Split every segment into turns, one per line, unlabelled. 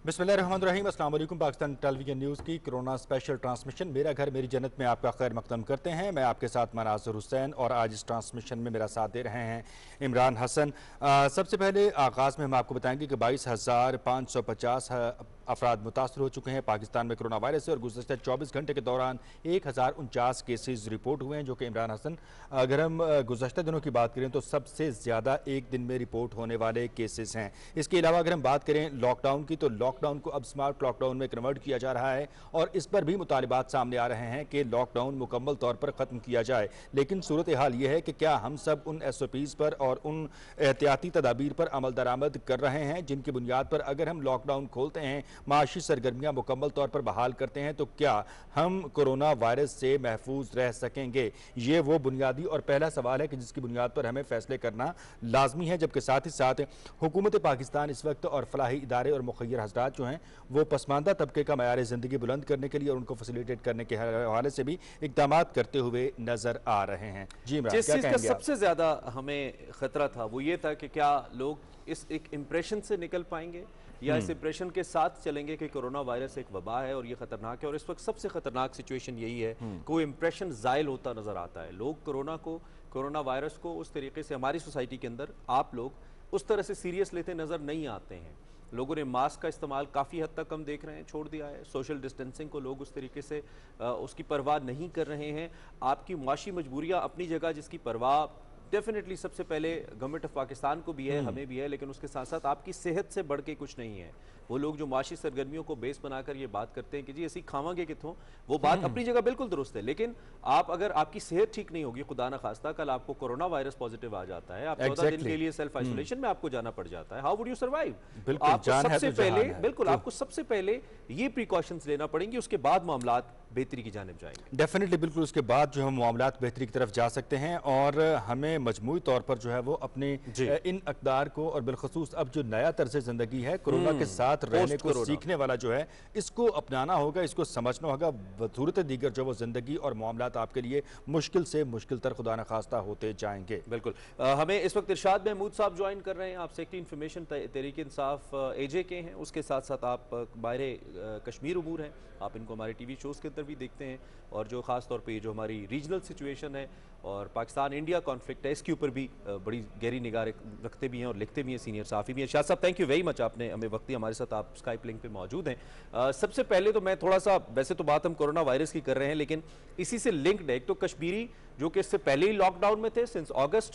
बिस्मिल्लाहिर्रहमानिर्रहीम। अस्सलाम वालेकुम। पाकिस्तान टेलीविजन न्यूज़ की कोरोना स्पेशल ट्रांसमिशन मेरा घर मेरी जन्नत में आपका खैर मकदम करते हैं। मैं आपके साथ मनाज़िर हुसैन और आज इस ट्रांसमिशन में मेरा साथ दे रहे हैं इमरान हसन। सबसे पहले आगाज़ में हम आपको बताएंगे कि 22,550 अफराद मुतासर हो चुके हैं पाकिस्तान में कोरोना वायरस से और गुज़श्ता 24 घंटे के दौरान 1049 केसेस रिपोर्ट हुए हैं, जो कि इमरान हसन अगर हम गुज़श्ता दिनों की बात करें तो सबसे ज़्यादा एक दिन में रिपोर्ट होने वाले केसेस हैं। इसके अलावा अगर हम बात करें लॉकडाउन की, तो लॉकडाउन को अब स्मार्ट लॉकडाउन में कन्वर्ट किया जा रहा है और इस पर भी मुतालिबात सामने आ रहे हैं कि लॉकडाउन मुकम्मल तौर पर ख़त्म किया जाए। लेकिन सूरत हाल ये है कि क्या हम सब उन SOPs पर और उन एहतियाती तदाबीर पर अमल दरामद कर रहे हैं जिनकी बुनियाद पर अगर हम लॉकडाउन खोलते हैं, माशी सरगर्मियाँ मुकम्मल तौर पर बहाल करते हैं, तो क्या हम कोरोना वायरस से महफूज रह सकेंगे? ये वो बुनियादी और पहला सवाल है कि जिसकी बुनियाद पर हमें फैसले करना लाजमी है। जबकि साथ ही साथ हुकूमत पाकिस्तान इस वक्त और फलाही इदारे और मुखय्यर हज़रात जो हैं वो पसमानदा तबके का मयार ज़िंदगी बुलंद करने के लिए और उनको फैसिलिटेट करने के हवाले से भी इक़दाम करते हुए नज़र आ रहे हैं। जी इमरान,
जिस
क्या
चीज़ का
कहेंगे आप?
सबसे ज़्यादा हमें ख़तरा था वो ये था कि क्या लोग इस एक इम्प्रेशन से निकल पाएंगे या इस इम्प्रेशन के साथ चलेंगे कि कोरोना वायरस एक वबा है और ये ख़तरनाक है। और इस वक्त सबसे ख़तरनाक सिचुएशन यही है कि वो इम्प्रेशन ज़ायल होता नज़र आता है। लोग कोरोना वायरस को उस तरीके से हमारी सोसाइटी के अंदर आप लोग उस तरह से सीरियस लेते नज़र नहीं आते हैं। लोगों ने मास्क का इस्तेमाल काफ़ी हद तक कम देख रहे हैं, छोड़ दिया है। सोशल डिस्टेंसिंग को लोग उस तरीके से उसकी परवाह नहीं कर रहे हैं। आपकी मुआशी मजबूरियाँ अपनी जगह, जिसकी परवाह डेफिनेटली सबसे पहले गवर्नमेंट ऑफ पाकिस्तान को भी है, हमें भी है, लेकिन उसके साथ साथ आपकी सेहत से बढ़ के कुछ नहीं है। वो लोग जो माशी सरगर्मियों को बेस बनाकर ये बात करते हैं कि जी ऐसी खावांगे कितों, वो बात अपनी जगह बिल्कुल दुरुस्त है। लेकिन आप अगर आपकी सेहत ठीक नहीं होगी, खुदा ना खास्ता कल आपको कोरोना वायरस पॉजिटिव आ जाता है, आप 14 दिन के लिए सेल्फ आइसोलेशन में आपको जाना पड़ जाता है, हाउ वुड यू सर्वाइव? आपको सबसे पहले ये प्रिकॉशंस लेना पड़ेंगे, उसके बाद मामलात बेहतरी की जानिब जाएंगे।
डेफिनेटली, बिल्कुल उसके बाद जो हम मामलात बेहतरी की तरफ जा सकते हैं और हमें मजमूई तौर पर जो है वो अपने इन अक़दार को और बिलखसूस अब जो नया तर्ज ज़िंदगी है कोरोना के साथ रहने को सीखने वाला जो है, इसको अपनाना होगा, इसको समझना होगा। बसूरत दीगर जो वो ज़िंदगी और मामलात आपके लिए मुश्किल से मुश्किल तर खुदा न खास्ता होते जाएंगे।
बिल्कुल। हमें इस वक्त इरशाद महमूद साहब ज्वाइन कर रहे हैं। आप secretary information Tehreek Insaf AJ के हैं, उसके साथ साथ आप बाहर कश्मीर उमूर हैं, आप इनको हमारे TV शोज़ के अंदर भी देखते हैं और जो ख़ास तौर पे जो हमारी रीजनल सिचुएशन है और पाकिस्तान इंडिया कॉन्फ्लिक्ट है, इसके ऊपर भी बड़ी गहरी निगाह रखते भी हैं और लिखते भी हैं, सीनियर साफ़ी भी हैं। शाह साहब, थैंक यू वेरी मच, आपने हमें वक्त दिया, हमारे साथ आप स्काइप लिंक पे मौजूद हैं। सबसे पहले तो मैं थोड़ा सा, वैसे तो बात हम कोरोना वायरस की कर रहे हैं, लेकिन इसी से लिंक्ड है। एक तो कश्मीरी जो कि इससे पहले ही लॉकडाउन में थे सिंस अगस्त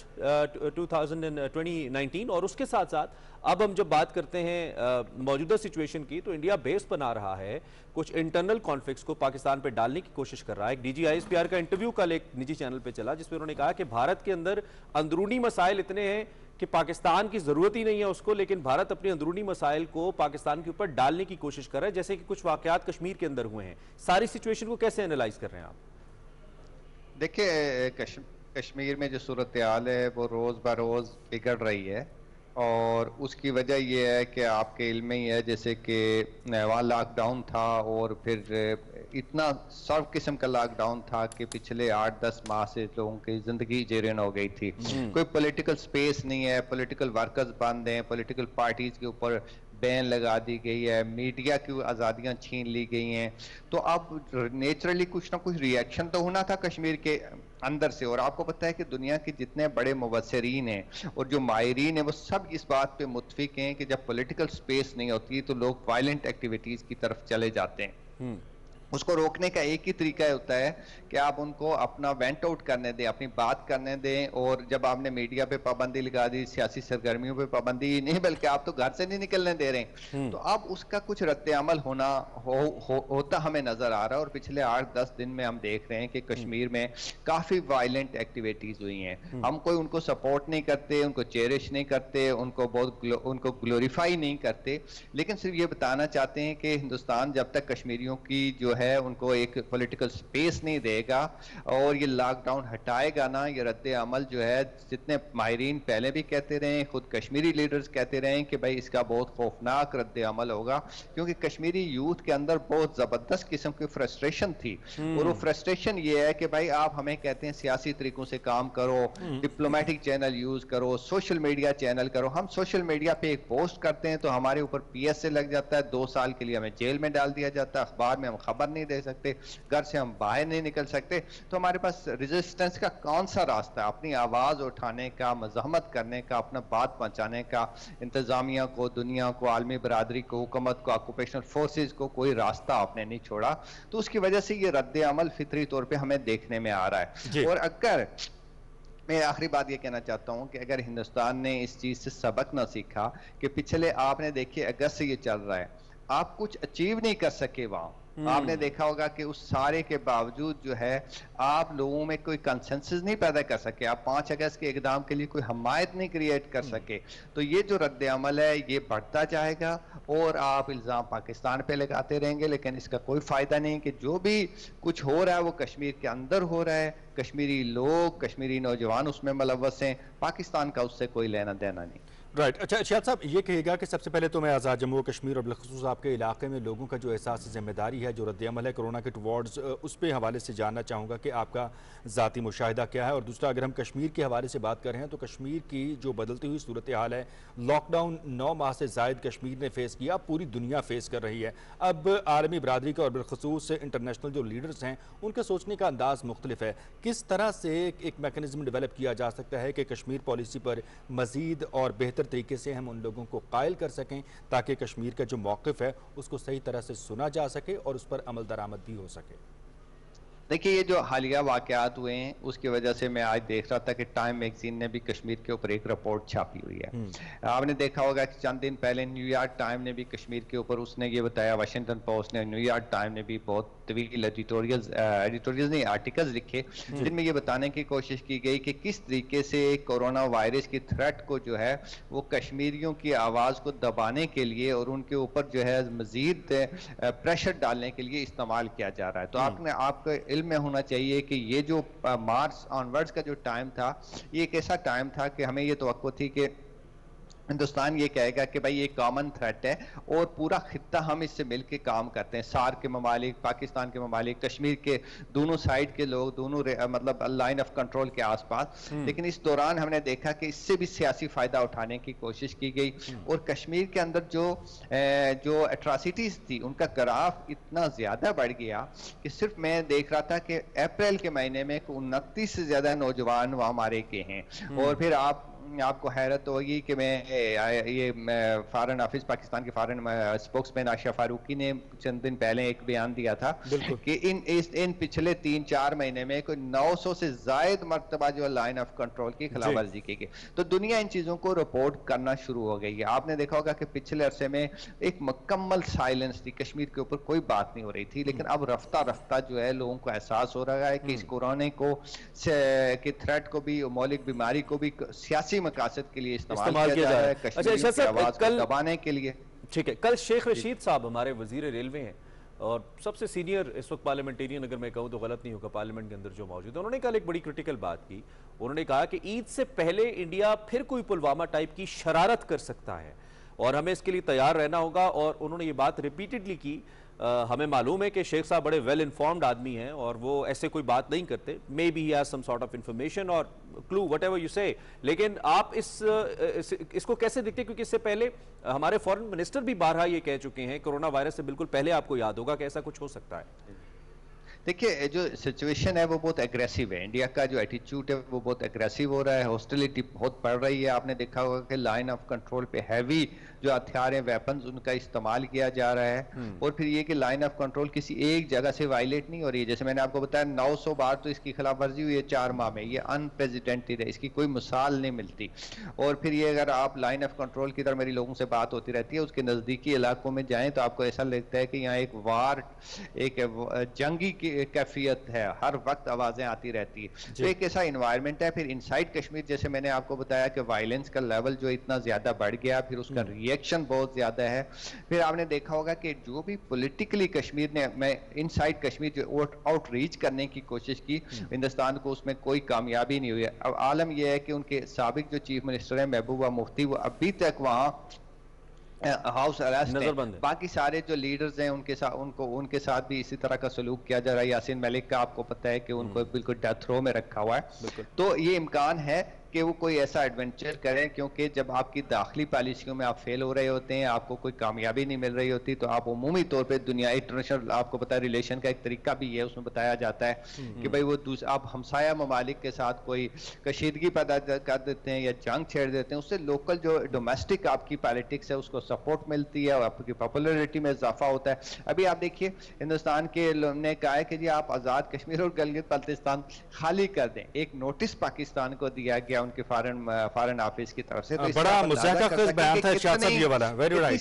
2019, और उसके साथ साथ अब हम जब बात करते हैं मौजूदा सिचुएशन की, तो इंडिया बेस बना रहा है, कुछ इंटरनल कॉन्फ्लिक्ट्स को पाकिस्तान पे डालने की कोशिश कर रहा है। DG ISPR का इंटरव्यू कल एक निजी चैनल पे चला, जिसमें उन्होंने कहा कि भारत के अंदर अंदरूनी मसाइल इतने हैं कि पाकिस्तान की ज़रूरत ही नहीं है उसको, लेकिन भारत अपने अंदरूनी मसाइल को पाकिस्तान के ऊपर डालने की कोशिश कर रहा है, जैसे कि कुछ वाक़यात कश्मीर के अंदर हुए हैं। सारी सिचुएशन को कैसे एनालाइज कर रहे हैं आप?
देखिए, कश्मीर में जो सूरत हाल है वो रोज़ ब रोज़ बिगड़ रही है और उसकी वजह यह है कि आपके इल्म में ही है, जैसे कि वहाँ लॉकडाउन था और फिर इतना सर्व किस्म का लॉकडाउन था कि पिछले 8-10 माह से लोगों की ज़िंदगी जेरन हो गई थी। कोई पॉलिटिकल स्पेस नहीं है, पॉलिटिकल वर्कर्स बंद हैं, पॉलिटिकल पार्टीज़ के ऊपर बैन लगा दी गई है, मीडिया की आज़ादियाँ छीन ली गई हैं। तो अब नेचुरली कुछ ना कुछ रिएक्शन तो होना था कश्मीर के अंदर से। और आपको पता है कि दुनिया के जितने बड़े मुबस्सिरीन हैं और जो माहिरीन हैं वो सब इस बात पे मुत्फिक हैं कि जब पॉलिटिकल स्पेस नहीं होती तो लोग वायलेंट एक्टिविटीज़ की तरफ चले जाते हैं। उसको रोकने का एक ही तरीका होता है कि आप उनको अपना वेंट आउट करने दें, अपनी बात करने दें। और जब आपने मीडिया पे पाबंदी लगा दी, सियासी सरगर्मियों पे पाबंदी नहीं, बल्कि आप तो घर से नहीं निकलने दे रहे हैं, तो अब उसका कुछ रद्द अमल होता हमें नजर आ रहा है। और पिछले 8-10 दिन में हम देख रहे हैं कि कश्मीर में काफी वायलेंट एक्टिविटीज हुई हैं। हम कोई उनको सपोर्ट नहीं करते, उनको चेरिश नहीं करते, उनको ग्लोरीफाई नहीं करते, लेकिन सिर्फ ये बताना चाहते हैं कि हिंदुस्तान जब तक कश्मीरियों की जो ہے ان کو ایک پولیٹیکل سپیس نہیں دے گا اور یہ لاک ڈاؤن ہٹائے گا نا، یہ رد عمل جو ہے جتنے ماہرین پہلے بھی کہتے رہے ہیں، خود کشمیری لیڈرز کہتے رہے ہیں کہ بھائی اس کا بہت خوفناک رد عمل ہوگا، کیونکہ کشمیری یوتھ کے اندر بہت زبردست قسم کی فرسٹریشن تھی، اور وہ فرسٹریشن یہ ہے کہ بھائی آپ ہمیں کہتے ہیں سیاسی طریقوں سے کام کرو، ڈپلومیٹک چینل یوز کرو، سوشل میڈیا چینل کرو، ہم سوشل میڈیا پہ ایک پوسٹ کرتے ہیں تو ہمارے اوپر پی ایس اے لگ جاتا ہے، 2 سال کے لیے ہمیں جیل میں ڈال دیا جاتا ہے، اخبار میں ہم خبر نہیں دے سکتے، گھر سے ہم باہر نہیں نکل سکتے، تو ہمارے پاس ریزسٹنس کا کون سا راستہ ہے؟ اپنی آواز اٹھانے کا، مزاحمت کرنے کا، اپنا بات پہنچانے کا، انتظامیہ کو، دنیا کو، عالمی برادری کو، حکومت کو، آکوپیشنل فورسز کو کوئی راستہ آپ نے نہیں چھوڑا، تو اس کی وجہ سے یہ رد عمل فطری طور پہ ہمیں دیکھنے میں آ رہا ہے۔
جی
اور اگر میں آخری بات یہ کہنا چاہتا ہوں کہ اگر ہندوستان نے اس چیز سے سبق نہ سیکھا کہ پچھلے آپ نے دیکھیے اگست سے یہ چل رہا ہے، آپ کچھ اچیو نہیں کر سکے وہاں، آپ نے دیکھا ہوگا کہ اس سارے کے باوجود جو ہے آپ لوگوں میں کوئی کنسنسس نہیں پیدا کر سکے، آپ 5 اگست کے اقدام کے لیے کوئی حمایت نہیں کریٹ کر سکے، تو یہ جو رد عمل ہے یہ بڑھتا جائے گا اور آپ الزام پاکستان پہ لگاتے رہیں گے، لیکن اس کا کوئی فائدہ نہیں کہ جو بھی کچھ ہو رہا ہے وہ کشمیر کے اندر ہو رہا ہے، کشمیری لوگ، کشمیری نوجوان اس میں ملوث ہیں، پاکستان کا اس سے کوئی لینا دینا نہیں۔
رائٹ، اچھا شاہد صاحب یہ کہے گا کہ سب سے پہلے تو میں آزاد جموں و کشمیر اور بالخصوص آپ کے علاقے میں لوگوں کا جو احساس ذمہ داری ہے، جو رد عمل ہے کرونا کے ٹوارڈز، اس پہ حوالے سے جاننا چاہوں گا کہ آپ کا ذاتی مشاہدہ کیا ہے، اور دوسرا اگر ہم کشمیر کے حوالے سے بات کر رہے ہیں تو کشمیر کی جو بدلتی ہوئی صورتحال ہے، لاک ڈاؤن 9 ماہ سے زائد کشمیر نے فیس کیا، پوری دنیا فیس کر رہی ہے، اب عالمی برادری کا اور بالخصوص انٹرنیشنل جو لیڈرز ہیں ان کا سوچنے کا انداز مختلف ہے، کس طرح سے ایک میکنزم ڈیولپ کیا جا سکتا ہے کہ کشمیر پالیسی پر مزید اور بہتر طریقے سے ہم ان لوگوں کو قائل کر سکیں تاکہ کشمیر کا جو موقف ہے اس کو صحیح طرح سے سنا جا سکے اور اس پر عمل درآمد بھی ہو سکے؟
دیکھیے یہ جو حالیہ واقعات ہوئے ہیں اس کی وجہ سے میں آج دیکھ رہا تھا کہ ٹائم میگزین نے بھی کشمیر کے اوپر ایک رپورٹ چھاپی ہوئی ہے، آپ نے دیکھا ہوگا کہ چند دن پہلے نیو یارک ٹائم نے بھی کشمیر کے اوپر اس نے یہ بتایا، واشنگٹن پوسٹ نے، نیو یارک ٹائم نے بھی بہت طویل ایڈیٹوریلز نہیں آرٹیکلز لکھے جن میں یہ بتانے کی کوشش کی گئی کہ کس طریقے سے کورونا وائرس کی تھریٹ کو جو ہے وہ کشمیریوں کی آواز کو دبانے کے لیے اور ان کے اوپر جو ہے مزید پریشر ڈالنے کے لیے استعمال کیا جا رہا ہے۔ تو آپ کو علم میں ہونا چاہیے کہ یہ جو مارچ آنورڈز کا جو ٹائم تھا یہ ایک ایسا ٹائم تھا کہ ہمیں یہ توقع تھی کہ ہندوستان یہ کہے گا کہ بھائی یہ کامن تھریٹ ہے اور پورا خطہ ہم اس سے مل کے کام کرتے ہیں، سارک کے ممالک، پاکستان کے ممالک، کشمیر کے دونوں سائیڈ کے لوگ، دونوں مطلب لائن آف کنٹرول کے آس پاس، لیکن اس دوران ہم نے دیکھا کہ اس سے بھی سیاسی فائدہ اٹھانے کی کوشش کی گئی اور کشمیر کے اندر جو اٹراسٹیز تھی ان کا گراف اتنا زیادہ بڑھ گیا کہ صرف میں دیکھ رہا تھا کہ اپریل کے مہینے میں 29 سے زیادہ نوجوان وہاں مارے گئے ہیں، اور پھر آپ کو حیرت ہوگی کہ یہ فارن آفس پاکستان کے foreign spokesman Ayesha Farooqui نے چند دن پہلے ایک بیان دیا تھا کہ ان پچھلے 3-4 مہینے میں کوئی 900 سے زائد مرتبہ جو لائن آف کنٹرول کی خلاف ورزی کی گئی، تو دنیا ان چیزوں کو رپورٹ کرنا شروع ہو گئی ہے۔ آپ نے دیکھا ہوگا کہ پچھلے عرصے میں ایک مکمل سائلنس تھی، کشمیر کے اوپر کوئی بات نہیں ہو رہی تھی، لیکن اب رفتہ رفتہ جو ہے لوگوں کو احساس ہو رہا ہے کہ اس کورونا کی تھریٹ کو بھی، مولک بیماری کو بھی سیاسی مقاصد کے لیے استعمال کیا جا رہا ہے، کشمیریوں کی آواز کو دبانے کے لیے۔
ٹھیک ہے، کل شیخ رشید صاحب ہمارے وزیر ریلوے ہیں اور سب سے سینئر اس وقت پارلیمنٹیرین، اگر میں کہوں تو غلط نہیں ہوگا، پارلیمنٹ کے اندر جو موجود ہے، انہوں نے کل ایک بڑی کرٹیکل بات کی، انہوں نے کہا کہ عید سے پہلے انڈیا پھر کوئی پلوامہ ٹائپ کی شرارت کر سکتا ہے اور ہمیں اس کے لیے تیار رہنا ہوگا، اور انہوں نے یہ بات ریپیٹڈلی کی۔ ہمیں معلوم ہے کہ شیخ صاحب بڑے ویل انفارمڈ آدمی ہیں اور وہ ایسے کوئی بات نہیں کرتے، maybe he has some sort of information اور کلو وٹ ایور یو سے، لیکن آپ اس کو کیسے دیکھتے ہیں؟ کیونکہ اس سے پہلے ہمارے فورن منسٹر بھی بارہا یہ کہہ چکے ہیں، کرونا وائرس سے بالکل پہلے آپ کو یاد ہوگا کہ ایسا کچھ ہو سکتا ہے۔
دیکھیے جو سچویشن ہے وہ بہت اگریسیو ہے، انڈیا کا جو ایٹیچیوڈ ہے وہ بہت اگریسیو ہو رہا ہے، ہاسٹیلٹی بہت بڑھ رہی ہے، آپ نے دیکھا ہوگا کہ لائن آف کنٹرول پہ ہیوی جو ہتھیار ہیں، ویپنز، ان کا استعمال کیا جا رہا ہے، اور پھر یہ کہ لائن آف کنٹرول کسی ایک جگہ سے وائلیٹ نہیں ہو رہی ہے، جیسے میں نے آپ کو بتایا 900 بار تو اس کی خلاف ورزی ہوئی ہے 4 ماہ میں، یہ انپریزیڈنٹڈ ہے، اس کی کوئی مثال نہیں ملتی۔ اور پھر یہ اگر آپ لائن آف کنٹرول کی طرح، میری لوگوں سے بات ہوتی رہتی ہے، اس کے نزدیکی علاقوں میں جائیں تو آپ کو ایسا لگتا ہے کہ یہاں ایک جنگی کیفیت ہے، ہر وقت آوازیں آتی رہتی ہے، تو ایک ایسا انوائرمنٹ ہے۔ پھر انسائیڈ کشمیر جیسے میں نے آپ کو بتایا کہ وائلنس کا لیول جو اتنا زیادہ بڑھ گیا، پھر اس کا रिएक्शन बहुत ज़्यादा है। फिर आपने देखा होगा कि जो भी पॉलिटिकली कश्मीर ने इनसाइड कश्मीर जो आउटरीच करने की कोशिश की, हिंदुस्तान को उसमें कोई कामयाबी नहीं हुई है। अब आलम यह है कि उनके साबिक जो चीफ मिनिस्टर हैं महबूबा मुफ्ती, वो अभी तक वहाँ हाउस अरेस्ट है। बाकी सारे जो लीडर्स हैं उनके साथ भी इसी तरह का सलूक किया जा रहा है। यासीन मलिक का आपको पता है कि उनको बिल्कुल डेथ रो में रखा हुआ है। तो ये इम्कान है कि वो कोई ऐसा एडवेंचर करें, क्योंकि जब आपकी दाखिली पॉलिसियों में आप फेल हो रहे होते हैं, आपको कोई कामयाबी नहीं मिल रही होती, तो आप उमूमी तौर पे दुनिया इंटरनेशनल, आपको पता है रिलेशन का एक तरीका भी है, उसमें बताया जाता है कि भाई वो आप हमसाया ममालिक के साथ कोई कशीदगी पैदा कर देते हैं या जंग छेड़ देते हैं, उससे लोकल जो डोमेस्टिक आपकी पॉलिटिक्स है उसको सपोर्ट मिलती है और आपकी पॉपुलरिटी में इजाफा होता है। अभी आप देखिए हिंदुस्तान के ने कहा है कि जी आप आज़ाद कश्मीर और गिलगित बाल्टिस्तान खाली कर दें। एक नोटिस पाकिस्तान को दिया गया उनके फॉरेन ऑफिस की तरफ से। तो
बड़ा मुज़ाहरा बयान था इरशाद साहब ये वाला, वेरी राइट।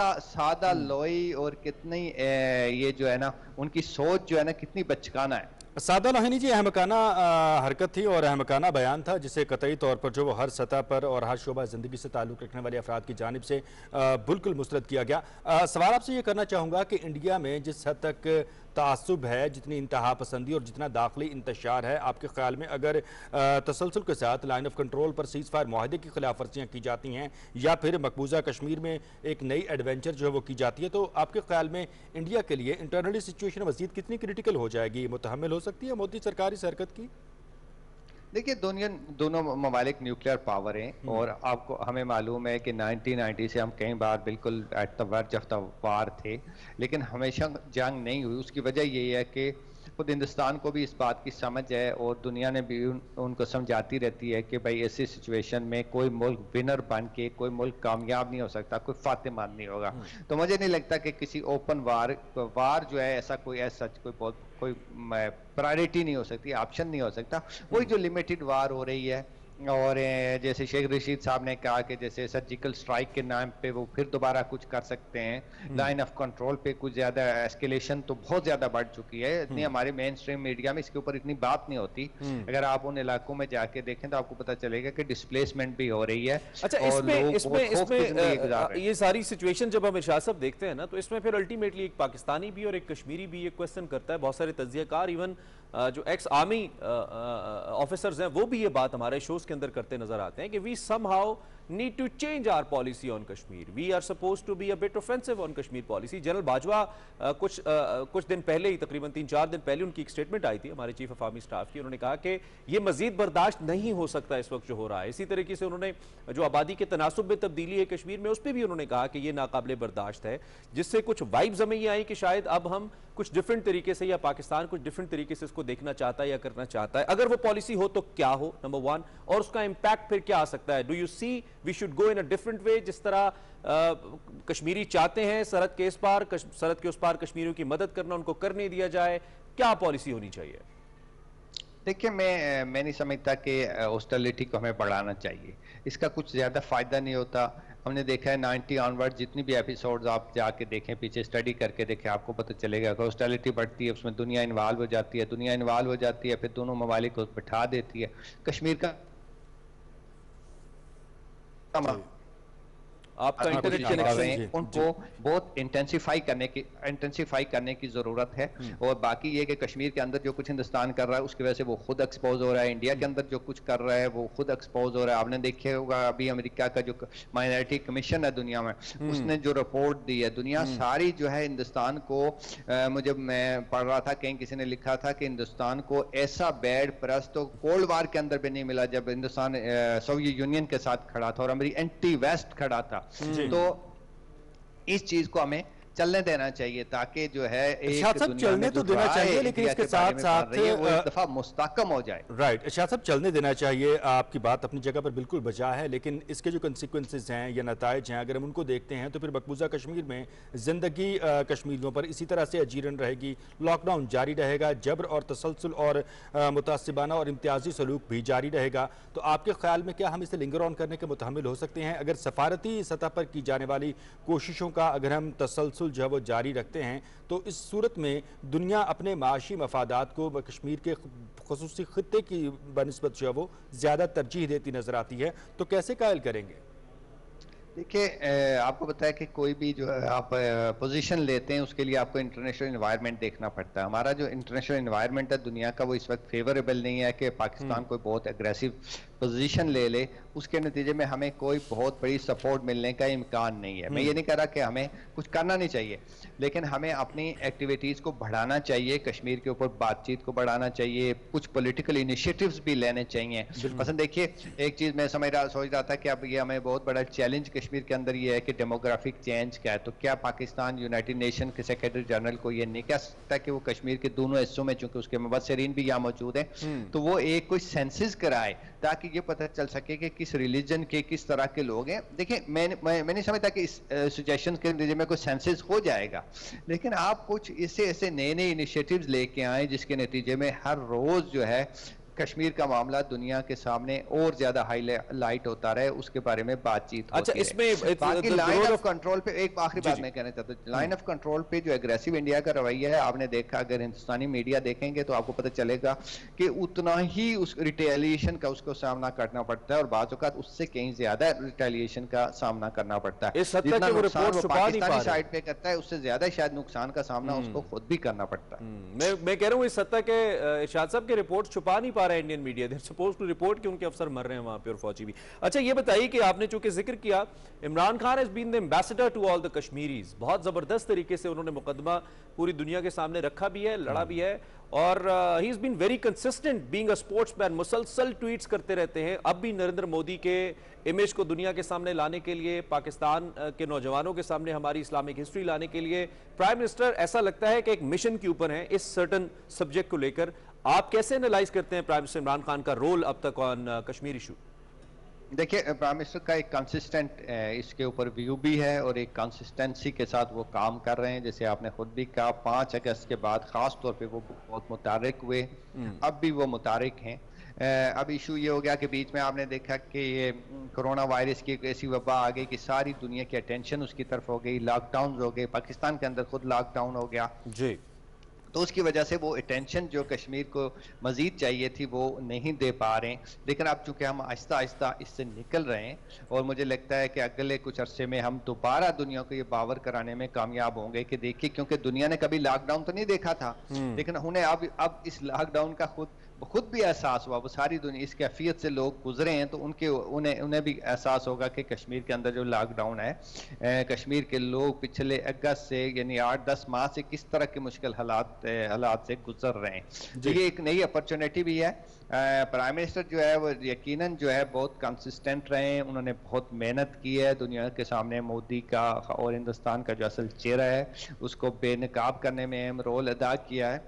सादा लोई और कितनी ये जो है ना उनकी सोच जो है ना कितनी बचकाना है।
सादा लोहानी जी, अहमकाना हरकत थी और अहमकाना बयान था जिसे कतई तौर पर जो वो हर सतह पर और हर शोबा ज़िंदगी से ताल्लुक़ रखने वाले अफराद की जानिब से बिल्कुल मुस्तरद किया गया। सवाल आपसे ये करना चाहूँगा कि इंडिया में जिस हद तक तासुब है, जितनी इंतहा पसंदी और जितना दाखिली इंतशार है, आपके ख्याल में अगर तसलसल के साथ लाइन ऑफ कंट्रोल पर सीज़ फायर माहदे की खिलाफ वर्जियाँ की जाती हैं या फिर मकबूजा कश्मीर में एक नई एडवेंचर जो है वो की जाती है, तो आपके ख्याल में इंडिया के लिए इंटरनली सिचुएशन मज़ीद कितनी क्रिटिकल हो जाएगी, मुतहम्मिल हो सकती है मोदी सरकार इस हरकत की?
देखिए दोनों ममालिक न्यूक्लियर पावर हैं और आपको हमें मालूम है कि 1990 से हम कई बार बिल्कुल at the verge of the war थे, लेकिन हमेशा जंग नहीं हुई। उसकी वजह यही है कि खुद हिंदुस्तान को भी इस बात की समझ है और दुनिया ने भी उनको समझाती रहती है कि भाई ऐसी सिचुएशन में कोई मुल्क विनर बन के कोई मुल्क कामयाब नहीं हो सकता, कोई फातेमान नहीं होगा। तो मुझे नहीं लगता कि किसी ओपन वार जो है ऐसा कोई कोई प्रायोरिटी नहीं हो सकती, ऑप्शन नहीं हो सकता। वही जो लिमिटेड वार हो रही है और जैसे शेख रशीद साहब ने कहा कि जैसे सर्जिकल स्ट्राइक के नाम पे वो फिर दोबारा कुछ कर सकते हैं, लाइन ऑफ कंट्रोल पे कुछ ज्यादा एस्केलेशन तो बहुत ज्यादा बढ़ चुकी है। इतनी हमारे मेन स्ट्रीम मीडिया में इसके ऊपर इतनी बात नहीं होती। अगर आप उन इलाकों में जाके देखें तो आपको पता चलेगा कि डिस्प्लेसमेंट भी हो रही है।
अच्छा, इसमें ये सारी सिचुएशन जब हम इरशाद साहब देखते हैं ना, तो इसमें फिर अल्टीमेटली एक पाकिस्तानी भी और एक कश्मीरी भी ये क्वेश्चन करता है, बहुत सारे तज्जियाकार इवन जो एक्स आर्मी ऑफिसर्स हैं वो भी ये बात हमारे शोज के अंदर करते नजर आते हैं कि we somehow need to change our policy on Kashmir. We are supposed to be a bit offensive on Kashmir policy. General Bajwa कुछ दिन पहले ही, तकरीबन 3-4 दिन पहले उनकी एक स्टेटमेंट आई थी हमारे चीफ ऑफ आर्मी स्टाफ की। उन्होंने कहा कि ये मजीद बर्दाश्त नहीं हो सकता इस वक्त जो हो रहा है। इसी तरीके से उन्होंने जो आबादी के तनासुब में तब्दीली है कश्मीर में, उस पर भी उन्होंने कहा कि ये नाकाबिले बर्दाश्त है, जिससे कुछ वाइब्स हमें ये आई कि शायद अब हम कुछ डिफरेंट तरीके से या पाकिस्तान कुछ डिफरेंट तरीके से इसको देखना चाहता है या करना चाहता है। अगर वो पॉलिसी हो तो क्या हो, नंबर 1, और उसका इंपैक्ट फिर क्या आ सकता है? Do you see we should go in a different way, जिस तरह कश्मीरी चाहते हैं सरहद के उस पार कश्मीरियों की मदद करना, उनको करने दिया जाए, क्या पॉलिसी होनी चाहिए?
देखिए मैं नहीं समझता कि हॉस्टिलिटी को हमें बढ़ाना चाहिए, इसका कुछ ज्यादा फायदा नहीं होता। हमने देखा है 90 ऑनवर्ड जितनी भी एपिसोड्स आप जाके देखें, पीछे स्टडी करके देखें, आपको पता चलेगा कि हॉस्टिलिटी बढ़ती है, उसमें दुनिया इन्वॉल्व हो जाती है, फिर दोनों ममालिक को बिठा देती है। कश्मीर का आपका इंटरनेट कनेक्शन उनको बहुत इंटेंसिफाई करने की जरूरत है। और बाकी ये कि कश्मीर के अंदर जो कुछ हिंदुस्तान कर रहा है उसकी वजह से वो खुद एक्सपोज हो रहा है, इंडिया के अंदर जो कुछ कर रहा है वो खुद एक्सपोज हो रहा है। आपने देखे होगा अभी अमेरिका का जो माइनॉरिटी कमीशन है दुनिया में, उसने जो रिपोर्ट दी है, दुनिया सारी जो है हिंदुस्तान को मैं पढ़ रहा था कहीं किसी ने लिखा था कि हिंदुस्तान को ऐसा बैड प्रेस तो कोल्ड वार के अंदर भी नहीं मिला जब हिंदुस्तान सोवियत यूनियन के साथ खड़ा था और अमेरिका एंटी वेस्ट खड़ा था। तो इस चीज को हमें चलने देना चाहिए ताकि जो है
इरशाद साहब चलने तो देना चाहिए, लेकिन इसके साथ साथ
वो एक दफा मुस्तकम हो जाए।
राइट, इरशाद साहब चलने देना चाहिए, आपकी बात अपनी जगह पर बिल्कुल बचा है, लेकिन इसके जो कंसिक्वेंसेस हैं या नताइज हैं अगर हम उनको देखते हैं तो फिर मकबूजा कश्मीर में जिंदगी कश्मीरियों पर इसी तरह से अजीरन रहेगी, लॉकडाउन जारी रहेगा, जबर और तसलसल और मुतासिबाना और इम्तियाजी सलूक भी जारी रहेगा। तो आपके ख्याल में क्या हम इसे लिंगर ऑन करने के मुतहम्मिल हो सकते हैं? अगर सफारती सतह पर की जाने वाली कोशिशों का अगर हम तसलसल जो है वो जारी रखते हैं तो इस सूरत में दुनिया अपने माशी मफादात को कश्मीर के खुसूसी खित्ते की बनिस्बत जो है वो ज़्यादा तरजीह देती नज़र आती है, तो कैसे कायल करेंगे?
देखिए, आपको पता है कि कोई भी जो है आप पोजीशन लेते हैं उसके लिए आपको इंटरनेशनल एनवायरनमेंट देखना पड़ता है। हमारा जो इंटरनेशनल एनवायरनमेंट है दुनिया का, वो इस वक्त फेवरेबल नहीं है कि पाकिस्तान कोई बहुत एग्रेसिव पोजीशन ले ले, उसके नतीजे में हमें कोई बहुत बड़ी सपोर्ट मिलने का इम्कान नहीं है। मैं ये नहीं कह रहा कि हमें कुछ करना नहीं चाहिए, लेकिन हमें अपनी एक्टिविटीज़ को बढ़ाना चाहिए, कश्मीर के ऊपर बातचीत को बढ़ाना चाहिए, कुछ पॉलिटिकल इनिशिएटिव्स भी लेने चाहिए। पसंद देखिए, एक चीज़ मैं सोच रहा था कि अब ये हमें बहुत बड़ा चैलेंज कश्मीर के अंदर ये है कि डेमोग्राफिक चेंज क्या है। तो क्या पाकिस्तान यूनाइटेड नेशन के सेक्रेटरी जनरल को ये नहीं कह सकता कि वो कश्मीर के दोनों हिस्सों में, चूंकि उसके मुबस्सिरीन भी यहाँ मौजूद हैं, तो वो एक कोई सेंसस कराए ताकि ये पता चल सके कि किस रिलीजन के किस तरह के लोग हैं। देखिए, मैं नहीं समझता कि इस सजेशन के नतीजे में कोई सेंसस हो जाएगा, लेकिन आप कुछ ऐसे नए नए इनिशिएटिव्स लेके आए जिसके नतीजे में हर रोज जो है कश्मीर का मामला दुनिया के सामने और ज्यादा हाईलाइट होता रहे, उसके बारे में बातचीत
अच्छा, इसमें
बाकी लाइन ऑफ कंट्रोल पे एक आखिरी बात मैं कहना चाहता हूँ। लाइन ऑफ कंट्रोल पे जो एग्रेसिव इंडिया का रवैया है, आपने देखा, अगर हिंदुस्तानी मीडिया देखेंगे तो आपको पता चलेगा कि उतना ही उस रिटेलिएशन का उसको सामना करना पड़ता है, और बाज़ औक़ात उससे कहीं ज्यादा रिटेलिएशन का सामना करना पड़ता है। जितना नुकसान वो पाकिस्तानी साइड पे करता है, उससे ज्यादा शायद नुकसान का सामना उसको खुद भी करना पड़ता है।
मैं कह रहा हूँ इस हद तक के इरशाद साहब के रिपोर्ट छुपा नहीं पा रहा है Indian media, there supposed to report कि उनके अफसर मर रहे हैं वहां पे और फौजी भी। अच्छा, ये बताइए कि आपने चूंकि जिक्र किया, Imran Khan has been the ambassador to all the Kashmiris, बहुत जबरदस्त तरीके से उन्होंने मुकदमा पूरी दुनिया के सामने रखा भी है, लड़ा भी है, और he is been very consistent being a sportsman, मुसलसल ट्वीट्स करते रहते हैं। अब भी नरेंद्र मोदी के इमेज को दुनिया के सामने लाने के लिए, पाकिस्तान के नौजवानों के सामने हमारी इस्लामिक हिस्ट्री लाने के लिए प्राइम मिनिस्टर ऐसा लगता है कि एक मिशन के ऊपर है इस सर्टन सब्जेक्ट को लेकर। आप कैसे एनालाइज करते हैं प्राइम मिनिस्टर इमरान खान का रोल अब तक ऑन कश्मीर इशू?
देखिए, प्राइम मिनिस्टर का एक कंसिस्टेंट इसके ऊपर व्यू भी है और एक कंसिस्टेंसी के साथ वो काम कर रहे हैं। जैसे आपने खुद भी कहा, 5 अगस्त के बाद खास तौर पे वो बहुत मुतारिक हुए, अब भी वो मुतारिक हैं। अब इशू ये हो गया कि बीच में आपने देखा कि ये कोरोना वायरस की एक ऐसी वबा आ गई कि सारी दुनिया की अटेंशन उसकी तरफ हो गई, लॉकडाउन हो गए, पाकिस्तान के अंदर खुद लॉकडाउन हो गया
जी।
तो उसकी वजह से वो अटेंशन जो कश्मीर को मजीद चाहिए थी वो नहीं दे पा रहे हैं। लेकिन अब चूंकि हम आहिस्ता आहिस्ता इससे निकल रहे हैं, और मुझे लगता है कि अगले कुछ अरसे में हम दोबारा दुनिया को ये बावर कराने में कामयाब होंगे कि देखिए, क्योंकि दुनिया ने कभी लॉकडाउन तो नहीं देखा था, लेकिन उन्हें अब इस लॉकडाउन का खुद भी एहसास हुआ। वो सारी दुनिया इस कैफियत से लोग गुजरे हैं, तो उन्हें भी एहसास होगा कि कश्मीर के अंदर जो लॉकडाउन है, कश्मीर के लोग पिछले अगस्त से यानी 8-10 माह से किस तरह के मुश्किल हालात से गुजर रहे हैं। तो ये एक नई अपॉर्चुनिटी भी है। प्राइम मिनिस्टर जो है वो यकीनन जो है बहुत कंसिस्टेंट रहे हैं, उन्होंने बहुत मेहनत की है, दुनिया के सामने मोदी का और हिंदुस्तान का जो असल चेहरा है उसको बेनकाब करने में अहम रोल अदा किया है।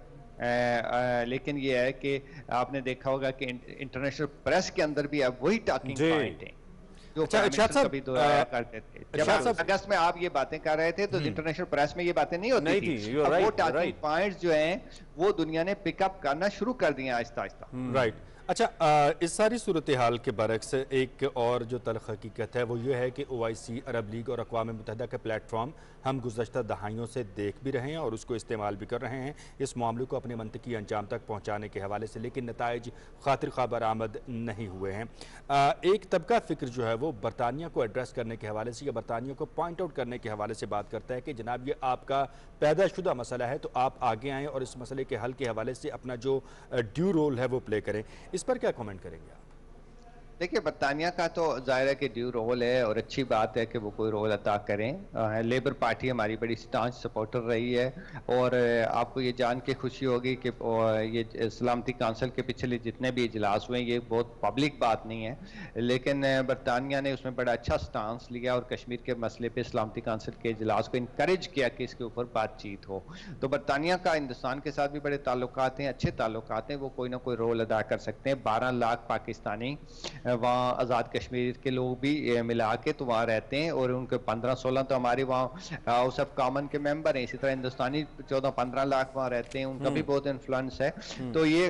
लेकिन ये है कि आपने देखा होगा कि इंटरनेशनल प्रेस के अंदर भी अब वही टॉकिंग पॉइंट है जो कभी करते थे। जब अगस्त में आप ये बातें कर रहे थे तो इंटरनेशनल प्रेस में ये बातें नहीं होती थी। अब वो टॉकिंग पॉइंट्स जो हैं वो दुनिया ने पिकअप करना शुरू कर दिया आहिस्ता आहिस्ता।
राइट। अच्छा, इस सारी सूरत हाल के बरक्स एक और जो तल्ख हकीकत है वो ये है कि OIC, अरब लीग और अक़वाम मुत्तहिदा के प्लेटफॉर्म हम गुज़श्ता दहाइयों से देख भी रहे हैं और उसको इस्तेमाल भी कर रहे हैं इस मामले को अपने मंतकी अंजाम तक पहुँचाने के हवाले से, लेकिन नताइज खातिर ख्वाह बरामद नहीं हुए हैं। एक तबका फ़िक्र जो है वो बरतानिया को एड्रेस करने के हवाले से या बरतानिया को पॉइंट आउट करने के हवाले से बात करता है कि जनाब ये आपका पैदाशुदा मसला है, तो आप आगे आएँ और इस मसले के हल के हवाले से अपना जो ड्यू रोल है वो प्ले करें। इस पर क्या कमेंट करेंगे आप?
देखिए, बरतानिया का तो जाहिर है कि ड्यू रोल है और अच्छी बात है कि वो कोई रोल अदा करें। लेबर पार्टी हमारी बड़ी स्टांच सपोर्टर रही है, और आपको ये जान के खुशी होगी कि ये सलामती काउंसिल के पिछले जितने भी इजलास हुए ये बहुत पब्लिक बात नहीं है, लेकिन बरतानिया ने उसमें बड़ा अच्छा स्टांस लिया और कश्मीर के मसले पे सलामती काउंसिल के इजलास को इनकरेज किया कि इसके ऊपर बातचीत हो। तो बरतानिया का हिंदुस्तान के साथ भी बड़े ताल्लुकात हैं, अच्छे ताल्लुकात हैं, वो कोई ना कोई रोल अदा कर सकते हैं। 12 लाख पाकिस्तानी वहाँ आज़ाद कश्मीर के लोग भी मिला के तो वहाँ रहते हैं, और उनके 15-16 तो हमारे वहाँ हाउस ऑफ कॉमन के मेंबर हैं। इसी तरह हिंदुस्तानी 14-15 लाख वहाँ रहते हैं, उनका भी बहुत इन्फ्लुएंस है। तो ये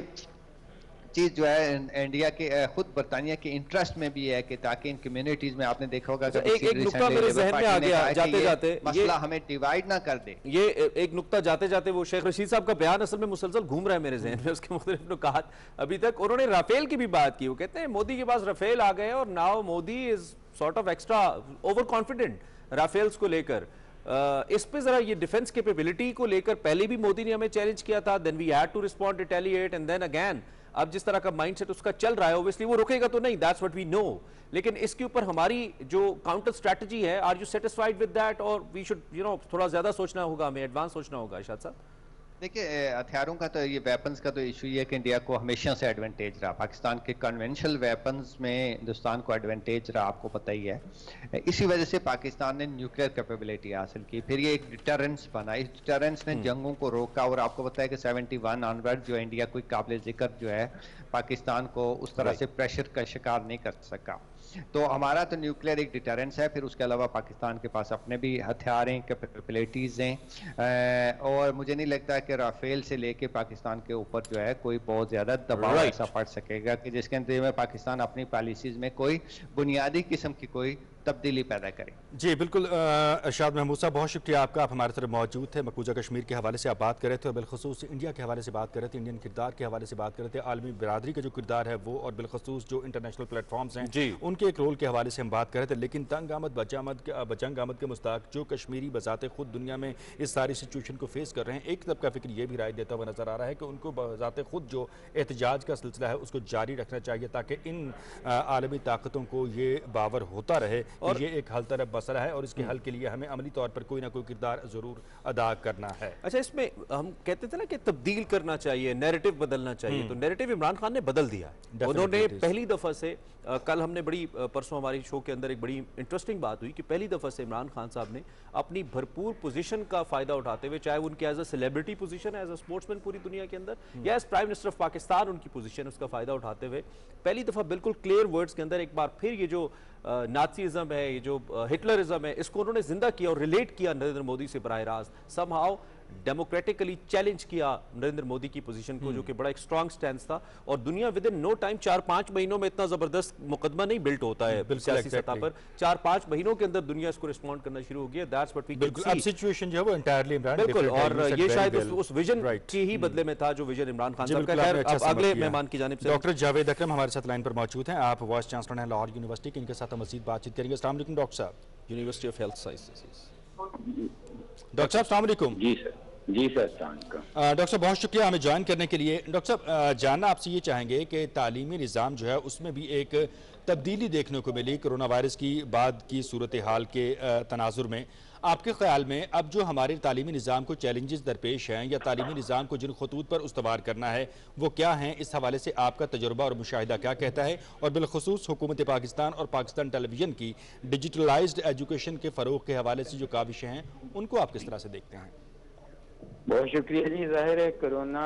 चीज जो है इंडिया के खुद बरतानिया के इंटरेस्ट में भी है कि ताकि इन कम्युनिटीज में आपने देखा होगा
एक नुक्ता मेरे जहन में आ गया जाते जाते,
मसला हमें डिवाइड ना कर दे।
ये एक नुक्ता जाते जाते वो शेख रशीद साहब का बयान असल में मुसलसल घूम रहा है मेरे जहन में, उसके मुख्तलिफ नुकात। अभी तक उन्होंने राफेल की भी बात की, वो कहते हैं मोदी के पास राफेल आ गए और now Modi is sort of extra overconfident Rafales को लेकर। इस पे जरा ये डिफेंस कैपेबिलिटी को लेकर पहले भी मोदी ने हमें चैलेंज किया था, then we had to respond, retaliate, and then again अब जिस तरह का माइंडसेट उसका चल रहा है, ऑब्वियसली वो रुकेगा तो नहीं, दैट्स व्हाट वी नो, लेकिन इसके ऊपर हमारी जो काउंटर स्ट्रेटजी है, are you satisfied with that, और वी शुड थोड़ा ज्यादा सोचना होगा, हमें एडवांस सोचना होगा? इरशाद साहब
देखिए, हथियारों का तो, ये वेपन्स का तो इशू ये है कि इंडिया को हमेशा से एडवांटेज रहा, पाकिस्तान के कन्वेंशनल वेपन्स में हिंदुस्तान को एडवांटेज रहा, आपको पता ही है। इसी वजह से पाकिस्तान ने न्यूक्लियर कैपेबिलिटी हासिल की, फिर ये एक डिटरेंस बना, इस डिटरेंस ने जंगों को रोका, और आपको पता है कि 71 ऑनवर्ड जो इंडिया कोई काबिल जिक्र जो है पाकिस्तान को उस तरह से प्रेशर का शिकार नहीं कर सका। तो हमारा तो न्यूक्लियर एक डिटरेंस है, फिर उसके अलावा पाकिस्तान के पास अपने भी हथियार हैं, कैपेबिलिटीज हैं, और मुझे नहीं लगता कि राफेल से लेके पाकिस्तान के ऊपर जो है कोई बहुत ज्यादा दबाव ऐसा पड़ सकेगा कि जिसके नतीजे में पाकिस्तान अपनी पॉलिसीज में कोई बुनियादी किस्म की कोई तब्दीली पैदा करे।
जी बिल्कुल, इरशाद महमूद साहब बहुत शुक्रिया आपका, आप हमारे तरफ मौजूद थे। मकबूजा कश्मीर के हवाले से आप बात कर रहे थे, और बिलखसूस इंडिया के हवाले से बात कर रहे थे, इंडियन किरदार के हवाले से बात कर रहे थे, आलमी बिरादरी का जो किरदार है वो, और बिलखसूस जो इंटरनेशनल प्लेटफॉर्म्स हैं उनके एक रोल के हवाले से हम बात कर रहे थे। लेकिन तंग आमद बजंग आमद के मुस्ताक जो कश्मीरी बजाते खुद दुनिया में इस सारी सिचुएशन को फेस कर रहे हैं, एक तरफ का फिक्र ये भी राय देता हुआ नजर आ रहा है कि उनको बजाते खुद जो एहतजाज का सिलसिला है उसको जारी रखना चाहिए, ताकि इन आलमी ताकतों को ये बावर होता रहे और ये एक हल तरफ बसरा है, और इसके हल के लिए हमें अमली तौर पर कोई ना कोई किरदार जरूर अदा करना है।
अच्छा, इसमें हम कहते थे ना कि तब्दील करना चाहिए, नैरेटिव बदलना चाहिए, तो नैरेटिव इमरान खान ने बदल दिया। उन्होंने पहली दफा से, कल हमने बड़ी, परसों हमारी शो के अंदर एक बड़ी इंटरेस्टिंग बात हुई कि पहली दफा से इमरान खान साहब ने अपनी भरपूर पोजीशन का फायदा उठाते हुए, चाहे उनकी एज अ सेलिब्रिटी पोजीशन है, एज अ स्पोर्ट्समैन पूरी दुनिया के अंदर, या as prime minister of Pakistan उनकी पोजीशन, उसका फायदा उठाते हुए पहली दफा बिल्कुल क्लियर वर्ड्स के अंदर एक बार फिर ये जो नाजीज़म है, ये जो हिटलरिज्म है, इसको उन्होंने जिंदा किया और रिलेट किया नरेंद्र मोदी से बराह रास्त, समहाउ डेमोक्रेटिकली चैलेंज किया नरेंद्र मोदी की पोजीशन को, जो कि बड़ा एक स्ट्रांग स्टैंड था। और दुनिया विद इन नो टाइम, 4-5 महीनों में इतना जबरदस्त मुकदमा नहीं बिल्ट होता है सियासी सतह पर, 4-5 महीनों के अंदर दुनिया इसको रिस्पॉन्ड करना शुरू हो गया। That's what we can see.
अब सिचुएशन जो है वो एंटायरली इमरान
बिल्कुल, और ये शायद उस विजन के ही बदले में था जो विजन इमरान खान साहब का। खैर, अब अगले मेहमान की जानिब से
डॉक्टर जावेद अकरम हमारे साथ लाइन पर मौजूद हैं, आप वाइस चांसलर हैं लाहौर यूनिवर्सिटी के, इनके साथ हम मज़ीद बातचीत करेंगे। अस्सलाम वालेकुम डॉक्टर साहब,
university of health sciences.
Doctor साहब अस्सलाम वालेकुम।
जी सर, जी सर।
डॉक्टर साहब बहुत शुक्रिया हमें ज्वाइन करने के लिए। डॉक्टर साहब, जानना आपसे ये चाहेंगे कि तालीमी निज़ाम जो है उसमें भी एक तब्दीली देखने को मिली कोरोना वायरस की बाद की सूरत हाल के तनाजुर में। आपके ख्याल में अब जो हमारे तालीमी निज़ाम को चैलेंजेस दरपेश हैं, या तालीमी निज़ाम को जिन खतूत पर उस्तवार करना है वो क्या हैं? इस हवाले से आपका तजुर्बा और मुशाहिदा क्या कहता है, और बिलखसूस हुकूमत पाकिस्तान और पाकिस्तान टेलीविज़न की डिजिटलाइज्ड एजुकेशन के फ़रोग के हवाले से जो काविशें हैं उनको आप किस तरह से देखते हैं?
बहुत शुक्रिया जी। जाहिर है कोरोना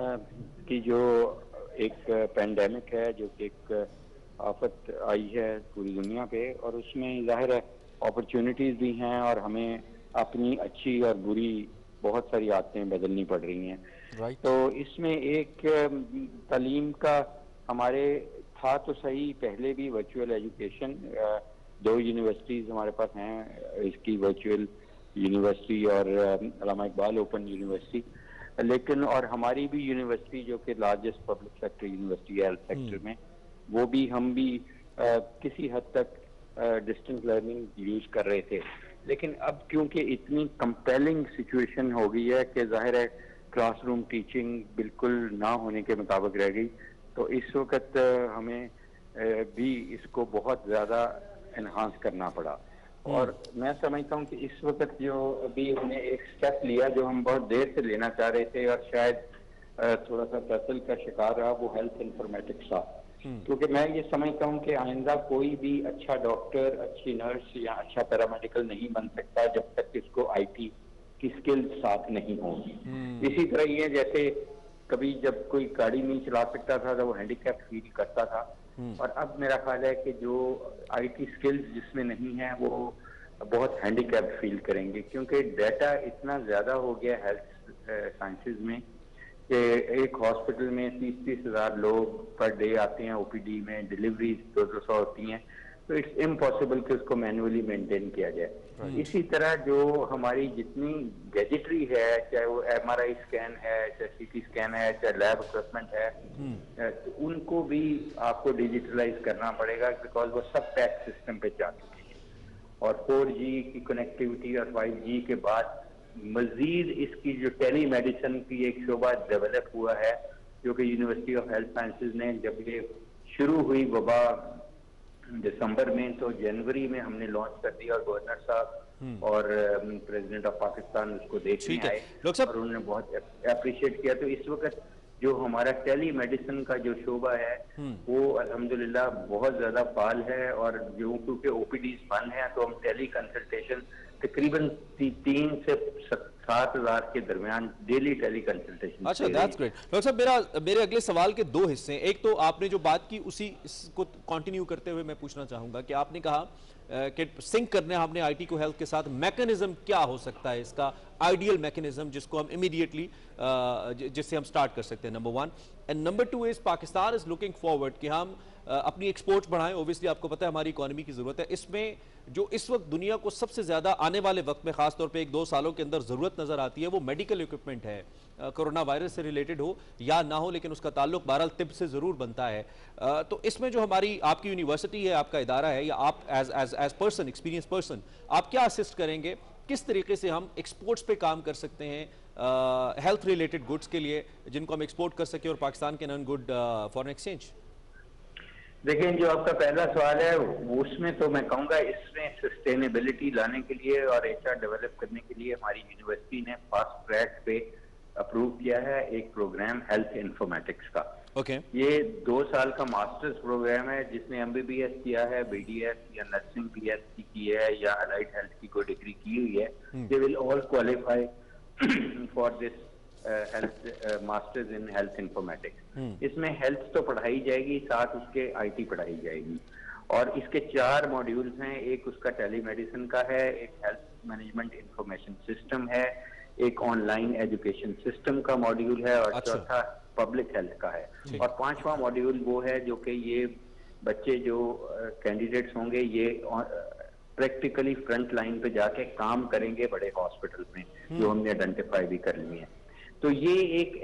की जो एक पेंडेमिक है, जो कि एक आफत आई है पूरी दुनिया पे, और उसमें जाहिर है अपॉर्चुनिटीज भी हैं, और हमें अपनी अच्छी और बुरी बहुत सारी आदतें बदलनी पड़ रही हैं। तो इसमें एक तालीम का हमारे था तो सही, पहले भी वर्चुअल एजुकेशन, 2 यूनिवर्सिटीज हमारे पास हैं इसकी, वर्चुअल यूनिवर्सिटी और अल्लामा इकबाल ओपन यूनिवर्सिटी, लेकिन और हमारी भी यूनिवर्सिटी जो कि लार्जेस्ट पब्लिक सेक्टर यूनिवर्सिटी है हेल्थ सेक्टर में, वो भी हम भी किसी हद तक डिस्टेंस लर्निंग यूज कर रहे थे। लेकिन अब क्योंकि इतनी कंपेलिंग सिचुएशन हो गई है कि जाहिर है क्लासरूम टीचिंग बिल्कुल ना होने के मुताबिक रह गई, तो इस वक्त हमें भी इसको बहुत ज़्यादा एनहांस करना पड़ा। और मैं समझता हूँ कि इस वक्त जो अभी हमने एक स्टेप लिया जो हम बहुत देर से लेना चाह रहे थे और शायद थोड़ा सा तसल का शिकार रहा, वो हेल्थ इंफॉर्मेटिक्स था। क्योंकि मैं ये समझता हूँ कि आइंदा कोई भी अच्छा डॉक्टर, अच्छी नर्स या अच्छा पैरामेडिकल नहीं बन सकता जब तक इसको आईटी की स्किल साथ नहीं होगी। इसी तरह ये जैसे कभी जब कोई गाड़ी नहीं चला सकता था तो वो हैंडीकैप फील करता था, और अब मेरा ख्याल है कि जो आईटी स्किल्स जिसमें नहीं है वो बहुत हैंडीकैप फील करेंगे, क्योंकि डाटा इतना ज्यादा हो गया हेल्थ साइंसेज में कि एक हॉस्पिटल में 30-30 हज़ार लोग पर डे आते हैं, ओपीडी में डिलीवरीज 200 होती हैं, तो इट्स इम्पॉसिबल कि उसको मैन्युअली मेंटेन किया जाए। इसी तरह जो हमारी जितनी गैजेटरी है, चाहे वो MRI स्कैन है, चाहे CT स्कैन है, चाहे लैब इक्विपमेंट है, तो उनको भी आपको डिजिटलाइज करना पड़ेगा, बिकॉज वो सब टैक्स सिस्टम पे जा चुकी है। और 4G की कनेक्टिविटी और 5G के बाद मजीद इसकी जो टेली मेडिसिन की एक शोबा डेवलप हुआ है, जो कि यूनिवर्सिटी ऑफ हेल्थ साइंसेज ने, जब ये शुरू हुई वबा दिसंबर में, तो जनवरी में हमने लॉन्च कर दिया, और गवर्नर साहब और प्रेसिडेंट ऑफ पाकिस्तान उसको देखने आए और उन्होंने बहुत अप्रिशिएट किया। तो इस वक्त जो हमारा टेली मेडिसिन का जो शोबा है वो अल्हम्दुलिल्लाह बहुत ज्यादा फाल है, और जो क्योंकि OPDs बंद हैं तो हम टेली कंसल्टेशन तकरीबन 3 से 7 हज़ार के दरमियान डेली टेली कंसल्टेशन।
अच्छा, दैट्स ग्रेट। डॉक्टर साहब, मेरे अगले सवाल के 2 हिस्से हैं। एक तो आपने जो बात की उसी को कंटिन्यू करते हुए मैं पूछना चाहूंगा कि आपने कहा कि सिंक करने हमने IT को हेल्थ के साथ, मैकेनिज्म क्या हो सकता है इसका, आइडियल मैकेनिज्म जिसको हम इमीडिएटली जिससे हम स्टार्ट कर सकते हैं, number 1। And number 2 is Pakistan is looking forward कि हम अपनी एक्सपोर्ट्स बढ़ाएं। ओबियसली आपको पता है हमारी इकोनॉमी की जरूरत है। इसमें जो इस वक्त दुनिया को सबसे ज्यादा आने वाले वक्त में, खासतौर पे 1-2 सालों के अंदर जरूरत नजर आती है, वो मेडिकल इक्विपमेंट है। कोरोना वायरस से रिलेटेड हो या ना हो, लेकिन उसका ताल्लुक बहरहाल तिब से जरूर बनता है। तो इसमें जो हमारी आपकी यूनिवर्सिटी है, आपका इदारा है, या आप एज पर्सन, एक्सपीरियंस पर्सन, आप क्या असिस्ट करेंगे, किस तरीके से हम एक्सपोर्ट्स पे काम कर सकते हैं हेल्थ रिलेटेड गुड्स के लिए, जिनको हम एक्सपोर्ट कर सके और पाकिस्तान के नॉन गुड फॉरेन एक्सचेंज?
देखिए, जो आपका पहला सवाल है उसमें तो मैं कहूँगा इसमें सस्टेनेबिलिटी लाने के लिए और HR डेवलप करने के लिए हमारी यूनिवर्सिटी ने फास्ट ट्रैक पे अप्रूव किया है एक प्रोग्राम हेल्थ इन्फॉर्मेटिक्स का। ये 2 साल का मास्टर्स प्रोग्राम है, जिसने MBBS किया है, BDS या नर्सिंग PhD की है, या अलाइड हेल्थ की कोई डिग्री की हुई है, they will all qualify for this health masters in health informatics. इसमें हेल्थ तो पढ़ाई जाएगी, साथ उसके IT पढ़ाई जाएगी, और इसके 4 मॉड्यूल्स हैं। एक उसका टेलीमेडिसिन का है, एक हेल्थ मैनेजमेंट इंफॉर्मेशन सिस्टम है, एक ऑनलाइन एजुकेशन सिस्टम का मॉड्यूल है, और चौथा पब्लिक हेल्थ का है, और 5वां मॉड्यूल वो है जो कि ये बच्चे जो कैंडिडेट्स होंगे ये प्रैक्टिकली फ्रंट लाइन पे जाके काम करेंगे बड़े हॉस्पिटल में, जो हमने आइडेंटिफाई भी कर लिए हैं। तो ये एक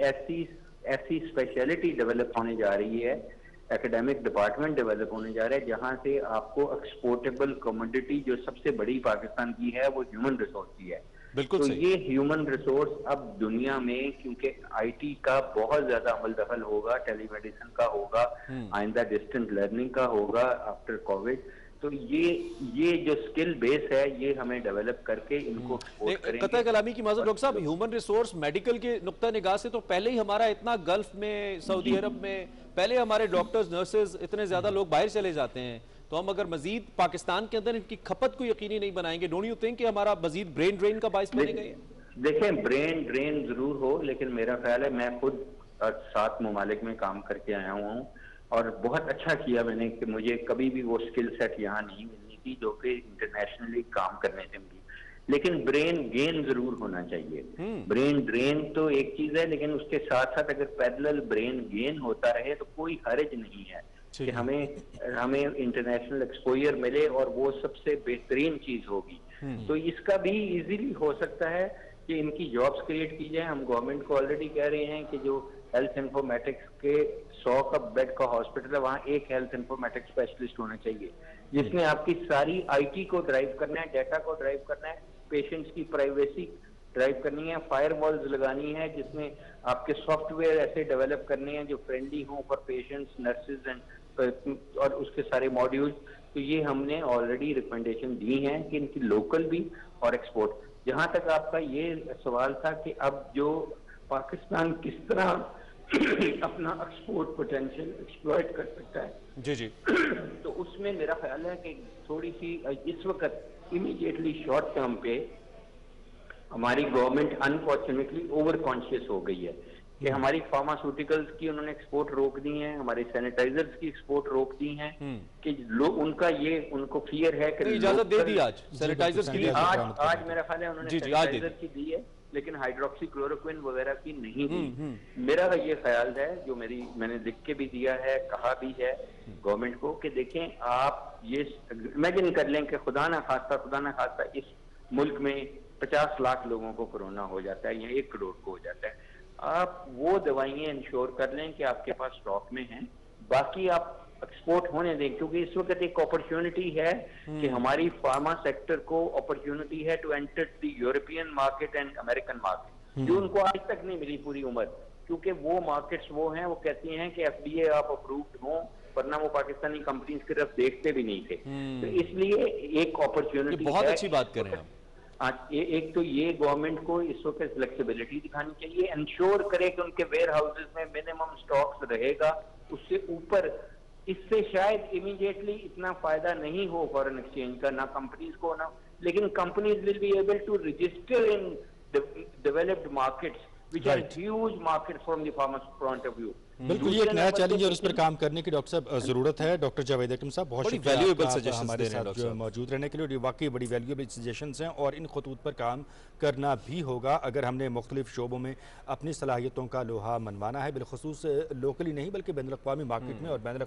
ऐसी स्पेशलिटी डेवलप होने जा रही है, एकेडमिक डिपार्टमेंट डेवलप होने जा रहा है, जहां से आपको एक्सपोर्टेबल कमोडिटी जो सबसे बड़ी पाकिस्तान की है वो ह्यूमन रिसोर्स की है। तो ये ह्यूमन रिसोर्स अब दुनिया में, क्योंकि IT का बहुत ज्यादा अमल दखल होगा, टेलीमेडिसिन का होगा, आइंदा डिस्टेंट लर्निंग का होगा आफ्टर कोविड, तो ये जो स्किल बेस है ये हमें डेवलप करके इनको एक्सपोर्ट करेंगे।
कतई कलामी की माजूद डॉक्टर साहब, ह्यूमन रिसोर्स मेडिकल के नुक्ता निगाह से तो पहले ही हमारा इतना गल्फ में, सऊदी अरब में, पहले हमारे डॉक्टर्स, नर्सेज, इतने ज्यादा लोग बाहर चले जाते हैं, तो हम अगर मजीद पाकिस्तान के अंदर इनकी खपत को यकीनी नहीं बनाएंगे, डोंट यू थिंक कि हमारा मजीद ब्रेन ड्रेन का बाइस बनेगा ये?
देखें, ब्रेन ड्रेन जरूर हो, लेकिन मेरा ख्याल है, मैं खुद 7 ममालिक में काम करके आया हुआ हूँ, और बहुत अच्छा किया मैंने कि मुझे कभी भी वो स्किल सेट यहाँ नहीं मिलनी थी जो कि इंटरनेशनली काम करने से मिली, लेकिन ब्रेन गेन जरूर होना चाहिए। ब्रेन ड्रेन तो एक चीज है, लेकिन उसके साथ साथ अगर पैरेलल ब्रेन गेन होता रहे तो कोई हर्ज नहीं है कि हमें इंटरनेशनल एक्सपोजर मिले, और वो सबसे बेहतरीन चीज होगी। तो इसका भी इजीली हो सकता है कि इनकी जॉब्स क्रिएट की जाए। हम गवर्नमेंट को ऑलरेडी कह रहे हैं कि जो हेल्थ इन्फॉर्मेटिक्स के 100 का बेड का हॉस्पिटल है, वहाँ एक हेल्थ इन्फॉर्मेटिक्स स्पेशलिस्ट होना चाहिए, जिसने आपकी सारी IT को ड्राइव करना है, डाटा को ड्राइव करना है, पेशेंट्स की प्राइवेसी ड्राइव करनी है, फायरवॉल्स लगानी है, जिसमें आपके सॉफ्टवेयर ऐसे डेवलप करने हैं जो फ्रेंडली हों फॉर पेशेंट्स, नर्सेज एंड, और उसके सारे मॉड्यूल। तो ये हमने ऑलरेडी रिकमेंडेशन दी हैं कि इनकी लोकल भी और एक्सपोर्ट। जहां तक आपका ये सवाल था कि अब जो पाकिस्तान किस तरह अपना एक्सपोर्ट पोटेंशियल एक्सप्लॉइट कर सकता है,
जी
तो उसमें मेरा ख्याल है कि थोड़ी सी इस वक्त इमीडिएटली शॉर्ट टर्म पे हमारी गवर्नमेंट अनफॉर्चुनेटली ओवर कॉन्शियस हो गई है कि हमारी फार्मास्यूटिकल्स की उन्होंने एक्सपोर्ट रोक दी है, हमारे सैनिटाइजर्स की एक्सपोर्ट रोक दी है, कि लोग उनको फियर है कि
इजाजत दे दी आज सैनिटाइजर्स के लिए।
आज मेरा ख्याल है उन्होंने सैनिटाइजर की दी है, लेकिन हाइड्रोक्सी क्लोरोक्विन वगैरह की नहीं दी। मेरा ये ख्याल है, जो मैंने लिख के भी दिया है, कहा भी है गवर्नमेंट को, कि देखें आप ये इमेजिन कर लें कि खुदा ना खास्ता इस मुल्क में 50 लाख लोगों को कोरोना हो जाता है या 1 करोड़ को हो जाता है। आप वो दवाइयाँ इंश्योर कर लें कि आपके पास स्टॉक में हैं, बाकी आप एक्सपोर्ट होने दें, क्योंकि इस वक्त एक अपॉर्चुनिटी है कि हमारी फार्मा सेक्टर को अपॉर्चुनिटी है to enter the European market and American market, जो उनको आज तक नहीं मिली पूरी उम्र, क्योंकि वो मार्केट्स वो हैं, वो कहती हैं कि FDA आप अप्रूव्ड हो, वरना वो पाकिस्तानी कंपनीज की तरफ देखते भी नहीं थे। तो इसलिए एक अपॉर्चुनिटी
बहुत
है।
अच्छी बात कर रहे हैं आप।
एक तो ये गवर्नमेंट को इस वक्त फ्लेक्सिबिलिटी दिखानी चाहिए, इंश्योर करे कि उनके वेयर हाउसेज में मिनिमम स्टॉक्स रहेगा, उससे ऊपर इससे शायद इमीडिएटली इतना फायदा नहीं हो फॉरेन एक्सचेंज का, ना कंपनीज को ना, लेकिन companies will be able to register in developed markets which are huge markets from the farmers point of view.
बिल्कुल, ये एक नया चैलेंज और उस पर काम करने की डॉक्टर साहब जरूरत है। डॉक्टर जावेद अकरम साहब, बहुत शुक्रिया हमारे साथ जो मौजूद रहने के लिए। वाकई बड़ी वैल्यूएबल सजेशंस हैं और इन खतूत पर काम करना भी होगा अगर हमने मुख्तलिफ शोबों में अपनी सलाहियतों का लोहा मनवाना है, बिलखसूस लोकली नहीं बल्कि बैनुल अक़वामी मार्केट में। और बैनुल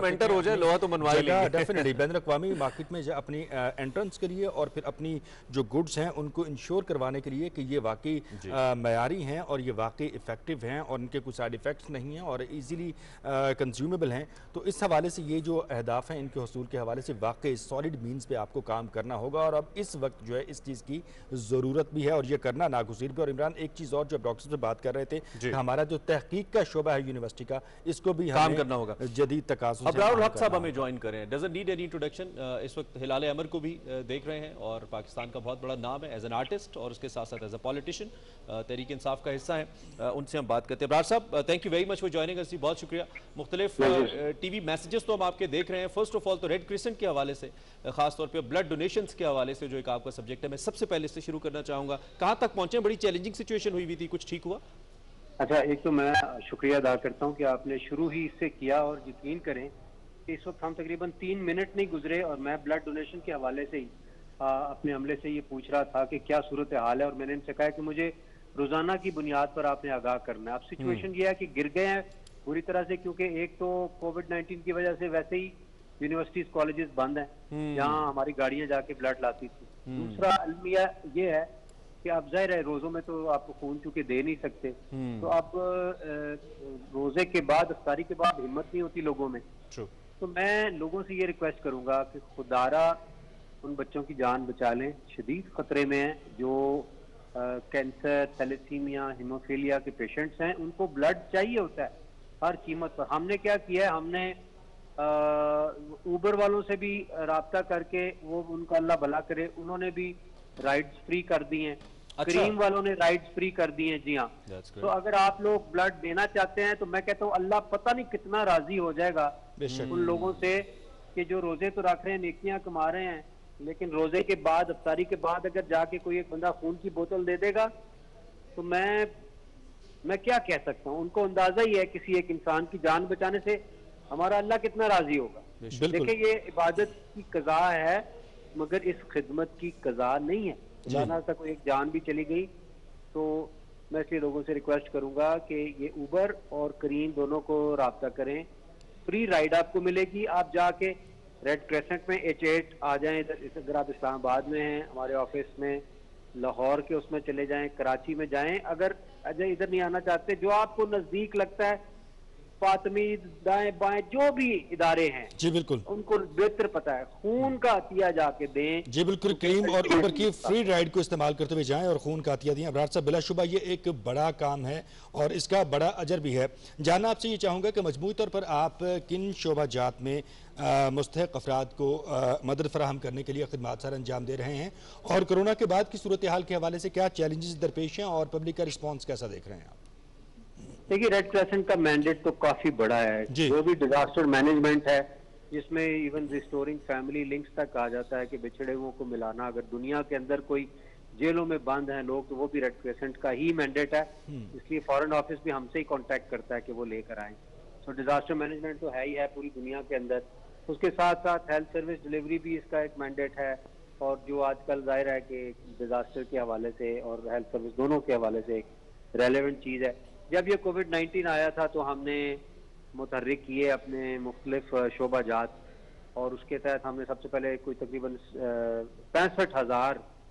डेफिनेटली बैनुल अक़वामी मार्केट में अपनी एंट्रेंस के लिए और फिर अपनी जो गुड्स हैं उनको इंश्योर करवाने के लिए कि ये वाकई मयारी हैं और ये वाकई इफेक्टिव हैं और इनके कुछ साइड इफेक्ट्स नहीं हैं और ईजीली कंज्यूमेबल हैं। तो इस हवाले से ये जो अहदाफ हैं इनके हसूल के हवाले से वाकई सॉलिड मीन्स पे आपको काम करना होगा और अब इस वक्त जो है इस चीज़ की ज़रूरत भी है और ये करना नागुज़ीर भी। और इमरान, एक चीज़ और जो डॉक्टर से बात कर रहे थे कि हमारा जो तहकीक का शोबा है यूनिवर्सिटी का, इसको भी काम करना होगा जदीद तकाज़ुल।
अबरारुल हक साहब हमें ज्वाइन करें, डजंट नीड एनी इंट्रोडक्शन। इस वक्त हिलाल अमर को भी देख रहे हैं और पाकिस्तान का बहुत बड़ा नाम है एज एन आर्टिस्ट और उसके साथ साथ as a politician, Tehreek Insaf का हिस्सा है। उनसे हम बात करते हैं। अबरार साहब, thank you very much for joining us, बहुत शुक्रिया। मुख्तलिफ टीवी मैसेजेस तो हम आपके देख रहे हैं। फर्स्ट ऑफ ऑल तो रेड क्रिसेंट के हवाले से, खासतौर पे ब्लड डोनेशंस के हवाले से जो एक आपका सब्जेक्ट है, मैं सबसे पहले इससे शुरू करना चाहूँगा। कहाँ तक पहुँचे? बड़ी चैलेंजिंग सिचुएशन हुई थी, कुछ ठीक हुआ?
अच्छा, एक तो मैं शुक्रिया अदा करता हूँ कि आपने शुरू ही इससे किया और यकीन करें कि इस वक्त हम तकरीबन 3 मिनट नहीं गुजरे और मैं ब्लड डोनेशन के हवाले से ही अपने अमले से ये पूछ रहा था कि क्या सूरत हाल है और मैंने इनसे कहा कि मुझे रोजाना की बुनियाद पर आपने आगाह करना है। अब सिचुएशन ये है कि गिर गए हैं पूरी तरह से, क्योंकि एक तो कोविड-19 की वजह से वैसे ही यूनिवर्सिटीज कॉलेजेस बंद हैं जहाँ हमारी गाड़ियां जाके ब्लड लाती थी। दूसरा अलमिया ये है कि अब जाहिर है रोजों में तो आपको खून चूंकि दे नहीं सकते, तो अब रोजे के बाद, इफ्तारी के बाद हिम्मत नहीं होती लोगों में। तो मैं लोगों से ये रिक्वेस्ट करूंगा कि खुदारा उन बच्चों की जान बचा लें, शदीद खतरे में हैं, जो कैंसर, थैलेसीमिया, हीमोफीलिया के पेशेंट्स हैं, उनको ब्लड चाहिए होता है हर कीमत पर। हमने क्या किया है, हमने ऊबर वालों से भी राब्ता करके, वो उनका अल्लाह भला करे, उन्होंने भी राइड्स फ्री कर दी हैं। अच्छा। क्रीम वालों ने राइड्स फ्री कर दी हैं। जी हाँ, तो अगर आप लोग ब्लड देना चाहते हैं तो मैं कहता हूँ अल्लाह पता नहीं कितना राजी हो जाएगा उन लोगों से कि जो रोजे तो रख रहे हैं, नेकियां कमा रहे हैं, लेकिन रोजे के बाद, इफ्तारी के बाद अगर जाके कोई एक बंदा खून की बोतल दे देगा तो मैं क्या कह सकता हूँ। उनको अंदाजा ही है किसी एक इंसान की जान बचाने से हमारा अल्लाह कितना राजी होगा। देखिए, ये इबादत की कज़ा है मगर इस खिदमत की कज़ा नहीं है। खुदा तक कोई एक जान भी चली गई तो मैं इसलिए लोगों से रिक्वेस्ट करूंगा कि ये उबर और करीम दोनों को राब्ता करें, फ्री राइड आपको मिलेगी। आप जाके रेड क्रेसेंट में H8 आ जाएं, अगर आप इस्लामाबाद में हैं, हमारे ऑफिस में, लाहौर के उसमें चले जाएं, कराची में जाएं। अगर इधर नहीं आना चाहते, जो आपको नजदीक लगता है, फातमी, दाएं बाएं जो भी इदारे हैं, जी बिल्कुल, उनको बेहतर पता है, खून का अतिया जाके दें। जी बिल्कुल, क्रीम और ऊबर की फ्री राइड को इस्तेमाल करते हुए जाएं और खून का अतिया दें। अबरार साहब, बिलाशुबा ये एक बड़ा काम है और इसका बड़ा अजर भी है। जानना आपसे ये चाहूँगा कि मजमूई तौर पर आप किन शोबा जात में मुस्तहिक अफराद को मदद फराहम करने के लिए खिदमात सर अंजाम दे रहे हैं और कोरोना के बाद की सूरत हाल के हवाले से क्या चैलेंजेस दरपेश हैं और पब्लिक का रिस्पॉन्स कैसा देख रहे हैं आप? देखिए, रेड क्रेसेंट का मैंडेट तो काफी बड़ा है। जो भी डिजास्टर मैनेजमेंट है, जिसमें इवन रिस्टोरिंग फैमिली लिंक्स तक आ जाता है कि बिछड़े हुओं को मिलाना। अगर दुनिया के अंदर कोई जेलों में बंद हैं लोग, तो वो भी रेड क्रेसेंट का ही मैंडेट है। इसलिए फॉरेन ऑफिस भी हमसे ही कांटेक्ट करता है कि वो लेकर आए। तो डिजास्टर मैनेजमेंट तो है ही है पूरी दुनिया के अंदर। उसके साथ साथ हेल्थ सर्विस डिलीवरी भी इसका एक मैंडेट है और जो आजकल जाहिर है कि डिजास्टर के हवाले से और हेल्थ सर्विस दोनों के हवाले से एक रेलेवेंट चीज है। जब ये कोविड-19 आया था तो हमने मुतहर्रिक किए अपने मुख्तलिफ शोबा जात और उसके तहत हमने सबसे पहले कोई तकरीबन 65,000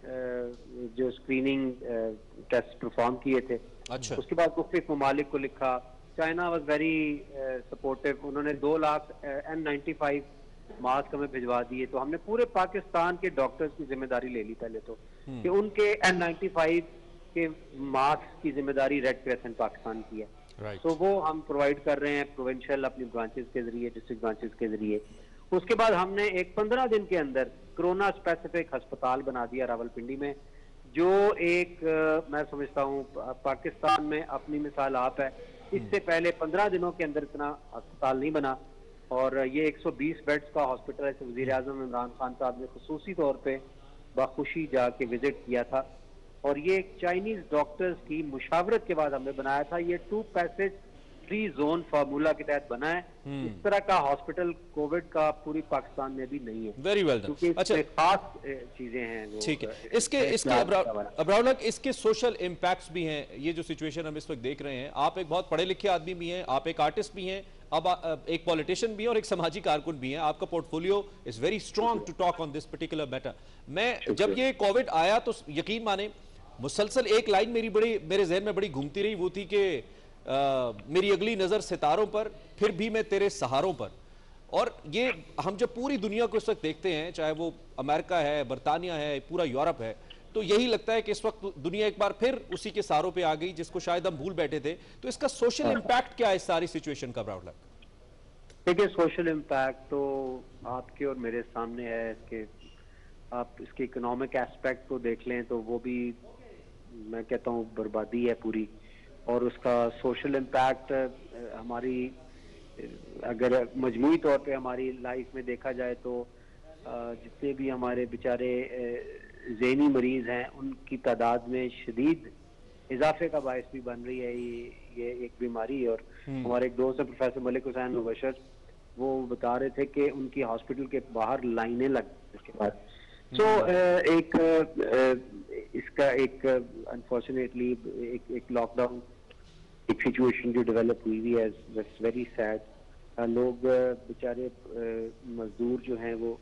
جو اسکریننگ ٹیسٹ پرفارم کیے تھے.
اچھا.
اس کے بعد مختلف ممالک کو لکھا. China was very supportive. انہوں نے 2 لاکھ N95 ماسک ہمیں بھجوا دیے. تو ہم نے پورے پاکستان کے ڈاکٹرز کی ذمہ داری لے لی پہلے تو, کہ ان کے N95 کے ماسک کی ذمہ داری ریڈ کریسنٹ پاکستان کی ہے. تو وہ ہم پرووائڈ کر رہے ہیں پروونشل اپنی برانچز کے ذریعے, ڈسٹرکٹ برانچز کے ذریعے. اس کے بعد ہم نے ایک 15 دن کے اندر کرونا اسپیسیفک ہسپتال بنا دیا راولپنڈی میں, جو ایک میں سمجھتا ہوں پاکستان میں اپنی مثال آپ ہے. اس سے پہلے 15 دنوں کے اندر اتنا ہسپتال نہیں بنا, اور یہ 120 بیڈز کا ہاسپٹل ہے. وزیر اعظم عمران خان صاحب نے خصوصی طور پہ بخوشی جا کے وزٹ کیا تھا, اور یہ چائنیز ڈاکٹرز کی مشاورت کے بعد ہم نے بنایا تھا. یہ 2 پیسج فری زون فارمولا کے تحت بنا ہے. اس طرح کا ہاسپٹل کووڈ کا پوری پاکستان میں بھی نہیں ہے.
Very well done.
اچھا, خاص چیزیں ہیں.
ٹھیک ہے. اس کے ابراؤل حق, اس کے سوشل امپیکٹس بھی ہیں. یہ جو سچویشن ہم اس وقت دیکھ رہے ہیں, آپ ایک بہت پڑھے لکھے آدمی بھی ہیں, آپ ایک آرٹسٹ بھی ہیں, اب ایک پولیٹیشین بھی ہیں اور ایک سماجی کارکن بھی ہیں. آپ کا portfolio is very strong to talk on this particular matter. میں جب یہ کووڈ آیا تو یقین مانیں مسلسل ایک لائن میرے ذہن میں بڑی گھومتی رہی, وہ تھی کہ میری اگلی نظر ستاروں پر, پھر بھی میں تیرے سہاروں پر. اور یہ ہم جب پوری دنیا کو اس وقت دیکھتے ہیں, چاہے وہ امریکہ ہے, برطانیہ ہے, پورا یورپ ہے, تو یہی لگتا ہے کہ اس وقت دنیا ایک بار پھر اسی کے سہاروں پہ آ گئی جس کو شاید ہم بھول بیٹھے تھے. تو اس کا سوشل امپیکٹ کیا ہے اس ساری سچویشن کا ابراؤل حق؟
دیکھیں, سوشل امپیکٹ تو آپ کے اور میرے سامنے ہے. کہ آپ اس کے اکنامک ایسپیکٹ کو دیکھ لیں تو وہ بھی میں کہتا ہوں بربادی ہے پوری. اور اس کا سوشل امپیکٹ ہماری اگر مجموعی طور پہ ہماری لائف میں دیکھا جائے تو جتنے بھی ہمارے بیچارے ذہنی مریض ہیں ان کی تعداد میں شدید اضافے کا باعث بھی بن رہی ہے یہ ایک بیماری. اور ہمارے ایک دوست ہیں پروفیسر ملک حسین مبشر, وہ بتا رہے تھے کہ ان کی ہاسپٹل کے باہر لائنیں لگ اس کے بعد. سو ایک اس کا ایک انفارچونیٹلی ایک لاک ڈاؤن ایک سچویشن جو ڈیولپ ہوئی ہے, دیٹس ویری سیڈ. لوگ بیچارے مزدور جو ہیں وہ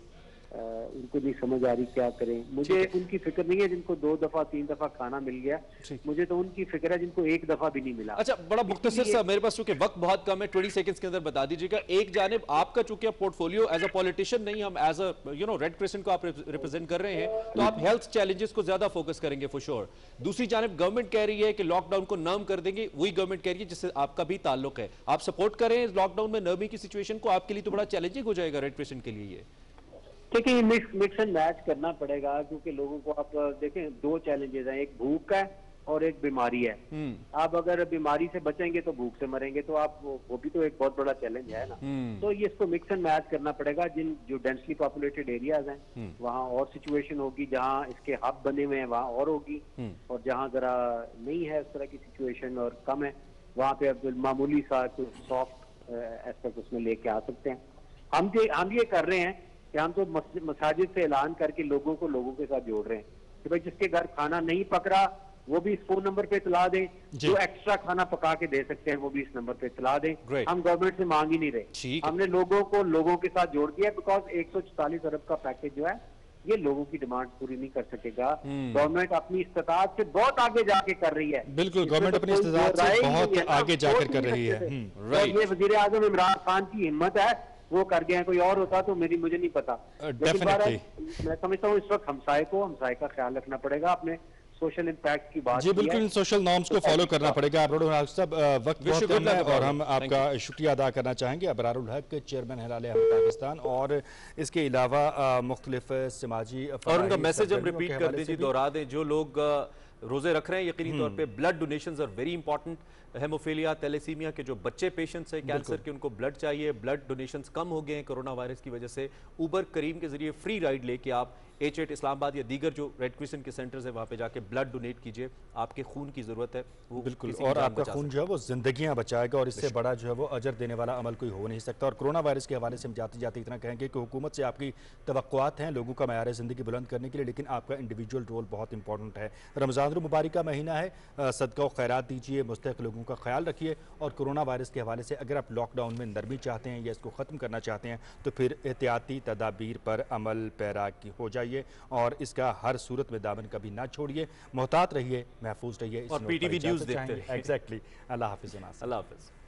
ان کو نہیں سمجھ آ رہی کیا کریں. مجھے ان کی فکر نہیں ہے جن کو 2 دفعہ 3 دفعہ کھانا مل گیا, مجھے تو ان کی فکر ہے جن کو 1 دفعہ بھی نہیں ملا.
اچھا, بڑا مختصر سا, میرے پاس چونکہ وقت بہت کم ہے, 20 سیکنڈز کے اندر بتا دیجیے گا. ایک جانب آپ کا چونکہ portfolio as a politician نہیں, ہم ایز اے ریڈ کریسنٹ کو آپ ریپرزینٹ کر رہے ہیں, تو آپ ہیلتھ چیلنجز کو زیادہ فوکس کریں گے فور شور. دوسری جانب گورنمنٹ کہہ رہی ہے کہ لاک ڈاؤن کو نرم کر دیں گے, وہی گورنمنٹ کہہ رہی ہے جس سے آپ کا بھی تعلق ہے. آپ سپورٹ کریں لاک ڈاؤن میں نرمی کی سچویشن کو, آپ کے لیے تو بڑا چیلنجنگ ہو جائے گا ریڈ کریسنٹ کے لیے.
دیکھیں, مکس اینڈ میچ کرنا پڑے گا, کیونکہ لوگوں کو آپ دیکھیں 2 چیلنجز ہیں, ایک بھوک کا ہے اور ایک بیماری ہے. آپ اگر بیماری سے بچیں گے تو بھوک سے مریں گے, تو آپ وہ بھی تو ایک بہت بڑا چیلنج ہے نا. تو یہ اس کو مکس اینڈ میچ کرنا پڑے گا. جو ڈینسلی پاپولیٹڈ ایریاز ہیں وہاں اور سچویشن ہوگی, جہاں اس کے ہب بنے ہوئے ہیں وہاں اور ہوگی, اور جہاں ذرا نہیں ہے اس طرح کی سچویشن اور کم ہے وہاں پہ اب معمولی سا سافٹ ایسپیکٹ اس میں لے کے آ سکتے ہیں. ہم یہ کر رہے ہیں کہ ہم تو مساجد سے اعلان کر کے لوگوں کے ساتھ جوڑ رہے ہیں کہ بھائی جس کے گھر کھانا نہیں پک رہا وہ بھی اس فون نمبر پہ اطلاع دیں, جو ایکسٹرا کھانا پکا کے دے سکتے ہیں وہ بھی اس نمبر پہ اطلاع دیں. ہم گورنمنٹ سے مانگ ہی نہیں رہے, ہم نے لوگوں کے ساتھ جوڑ دیا, بیکاز 144 ارب کا پیکج جو ہے یہ لوگوں کی ڈیمانڈ پوری نہیں کر سکے گا. گورنمنٹ اپنی استطاعت سے بہت آگے جا کے کر رہی ہے.
بالکل, گورنمنٹ اپنی استطاعت سے بہت آگے جا کر رہی ہے.
یہ وزیر اعظم عمران خان کی ہمت ہے, وہ کر گئے ہیں. کوئی اور ہوتا تو مجھے نہیں پتا. لیکن میں سمجھتا ہوں اس وقت ہمسائے کا خیال رکھنا پڑے گا. اپنے سوشل امپیکٹ کی بات,
جی بالکل, سوشل نارمز کو فالو کرنا پڑے گا. ابرار الحق صاحب, وقت بہت کم ہے اور ہم آپ کا شکریہ ادا کرنا چاہیں گے. ابرار الحق, چیئرمین ہلال احمد پاکستان, اور اس کے علاوہ مختلف سماجی
اور ان کا میسج ہم ریپیٹ کر دیجیے, دہرا دیں. جو لوگ روزے رکھ رہے ہیں یقینی طور پہ blood donations are very important. Haemophilia, thalassemia کے جو بچے پیشنٹس ہیں کینسر کے, ان کو بلڈ چاہیے. بلڈ ڈونیشنز کم ہو گئے ہیں کرونا وائرس کی وجہ سے. اوبر کریم کے ذریعے فری رائیڈ لے کے آپ H8 اسلام آباد یا دیگر جو ریڈ کریسنٹ کے سینٹرز ہیں وہاں پہ جا کے بلڈ ڈونیٹ کیجئے. آپ کے خون کی ضرورت ہے,
بالکل, اور آپ کا خون جو ہے وہ زندگیاں بچائے گا, اور اس سے بڑا جو ہے وہ اجر دینے والا عمل کوئی ہو نہیں سکتا. اور کرونا وائرس کے حوالے سے ہم جاتے جاتے اتنا کہیں گے کہ حکومت سے آپ کی توقعات ہیں لوگوں کا معیار زندگی بلند کرنے کے لیے, لیکن آپ کا انڈیویجول رول بہت امپورٹنٹ ہے. رمضان रमज़ान मुबारक का महीना है, सदका व खैरात दीजिए, मुस्तहिक लोगों का ख्याल रखिए, और कोरोना वायरस के हवाले से अगर आप लॉकडाउन में नरमी चाहते हैं या इसको ख़त्म करना चाहते हैं तो फिर एहतियाती तदाबीर पर अमल पैरा हो जाइए और इसका हर सूरत में दामन कभी ना छोड़िए, मोहतात रहिए, महफूज रहिए।
और PTV न्यूज़ देखते रहिए।
एग्जैक्टली। अल्लाह हाफिज़।
अल्लाह हाफिज़।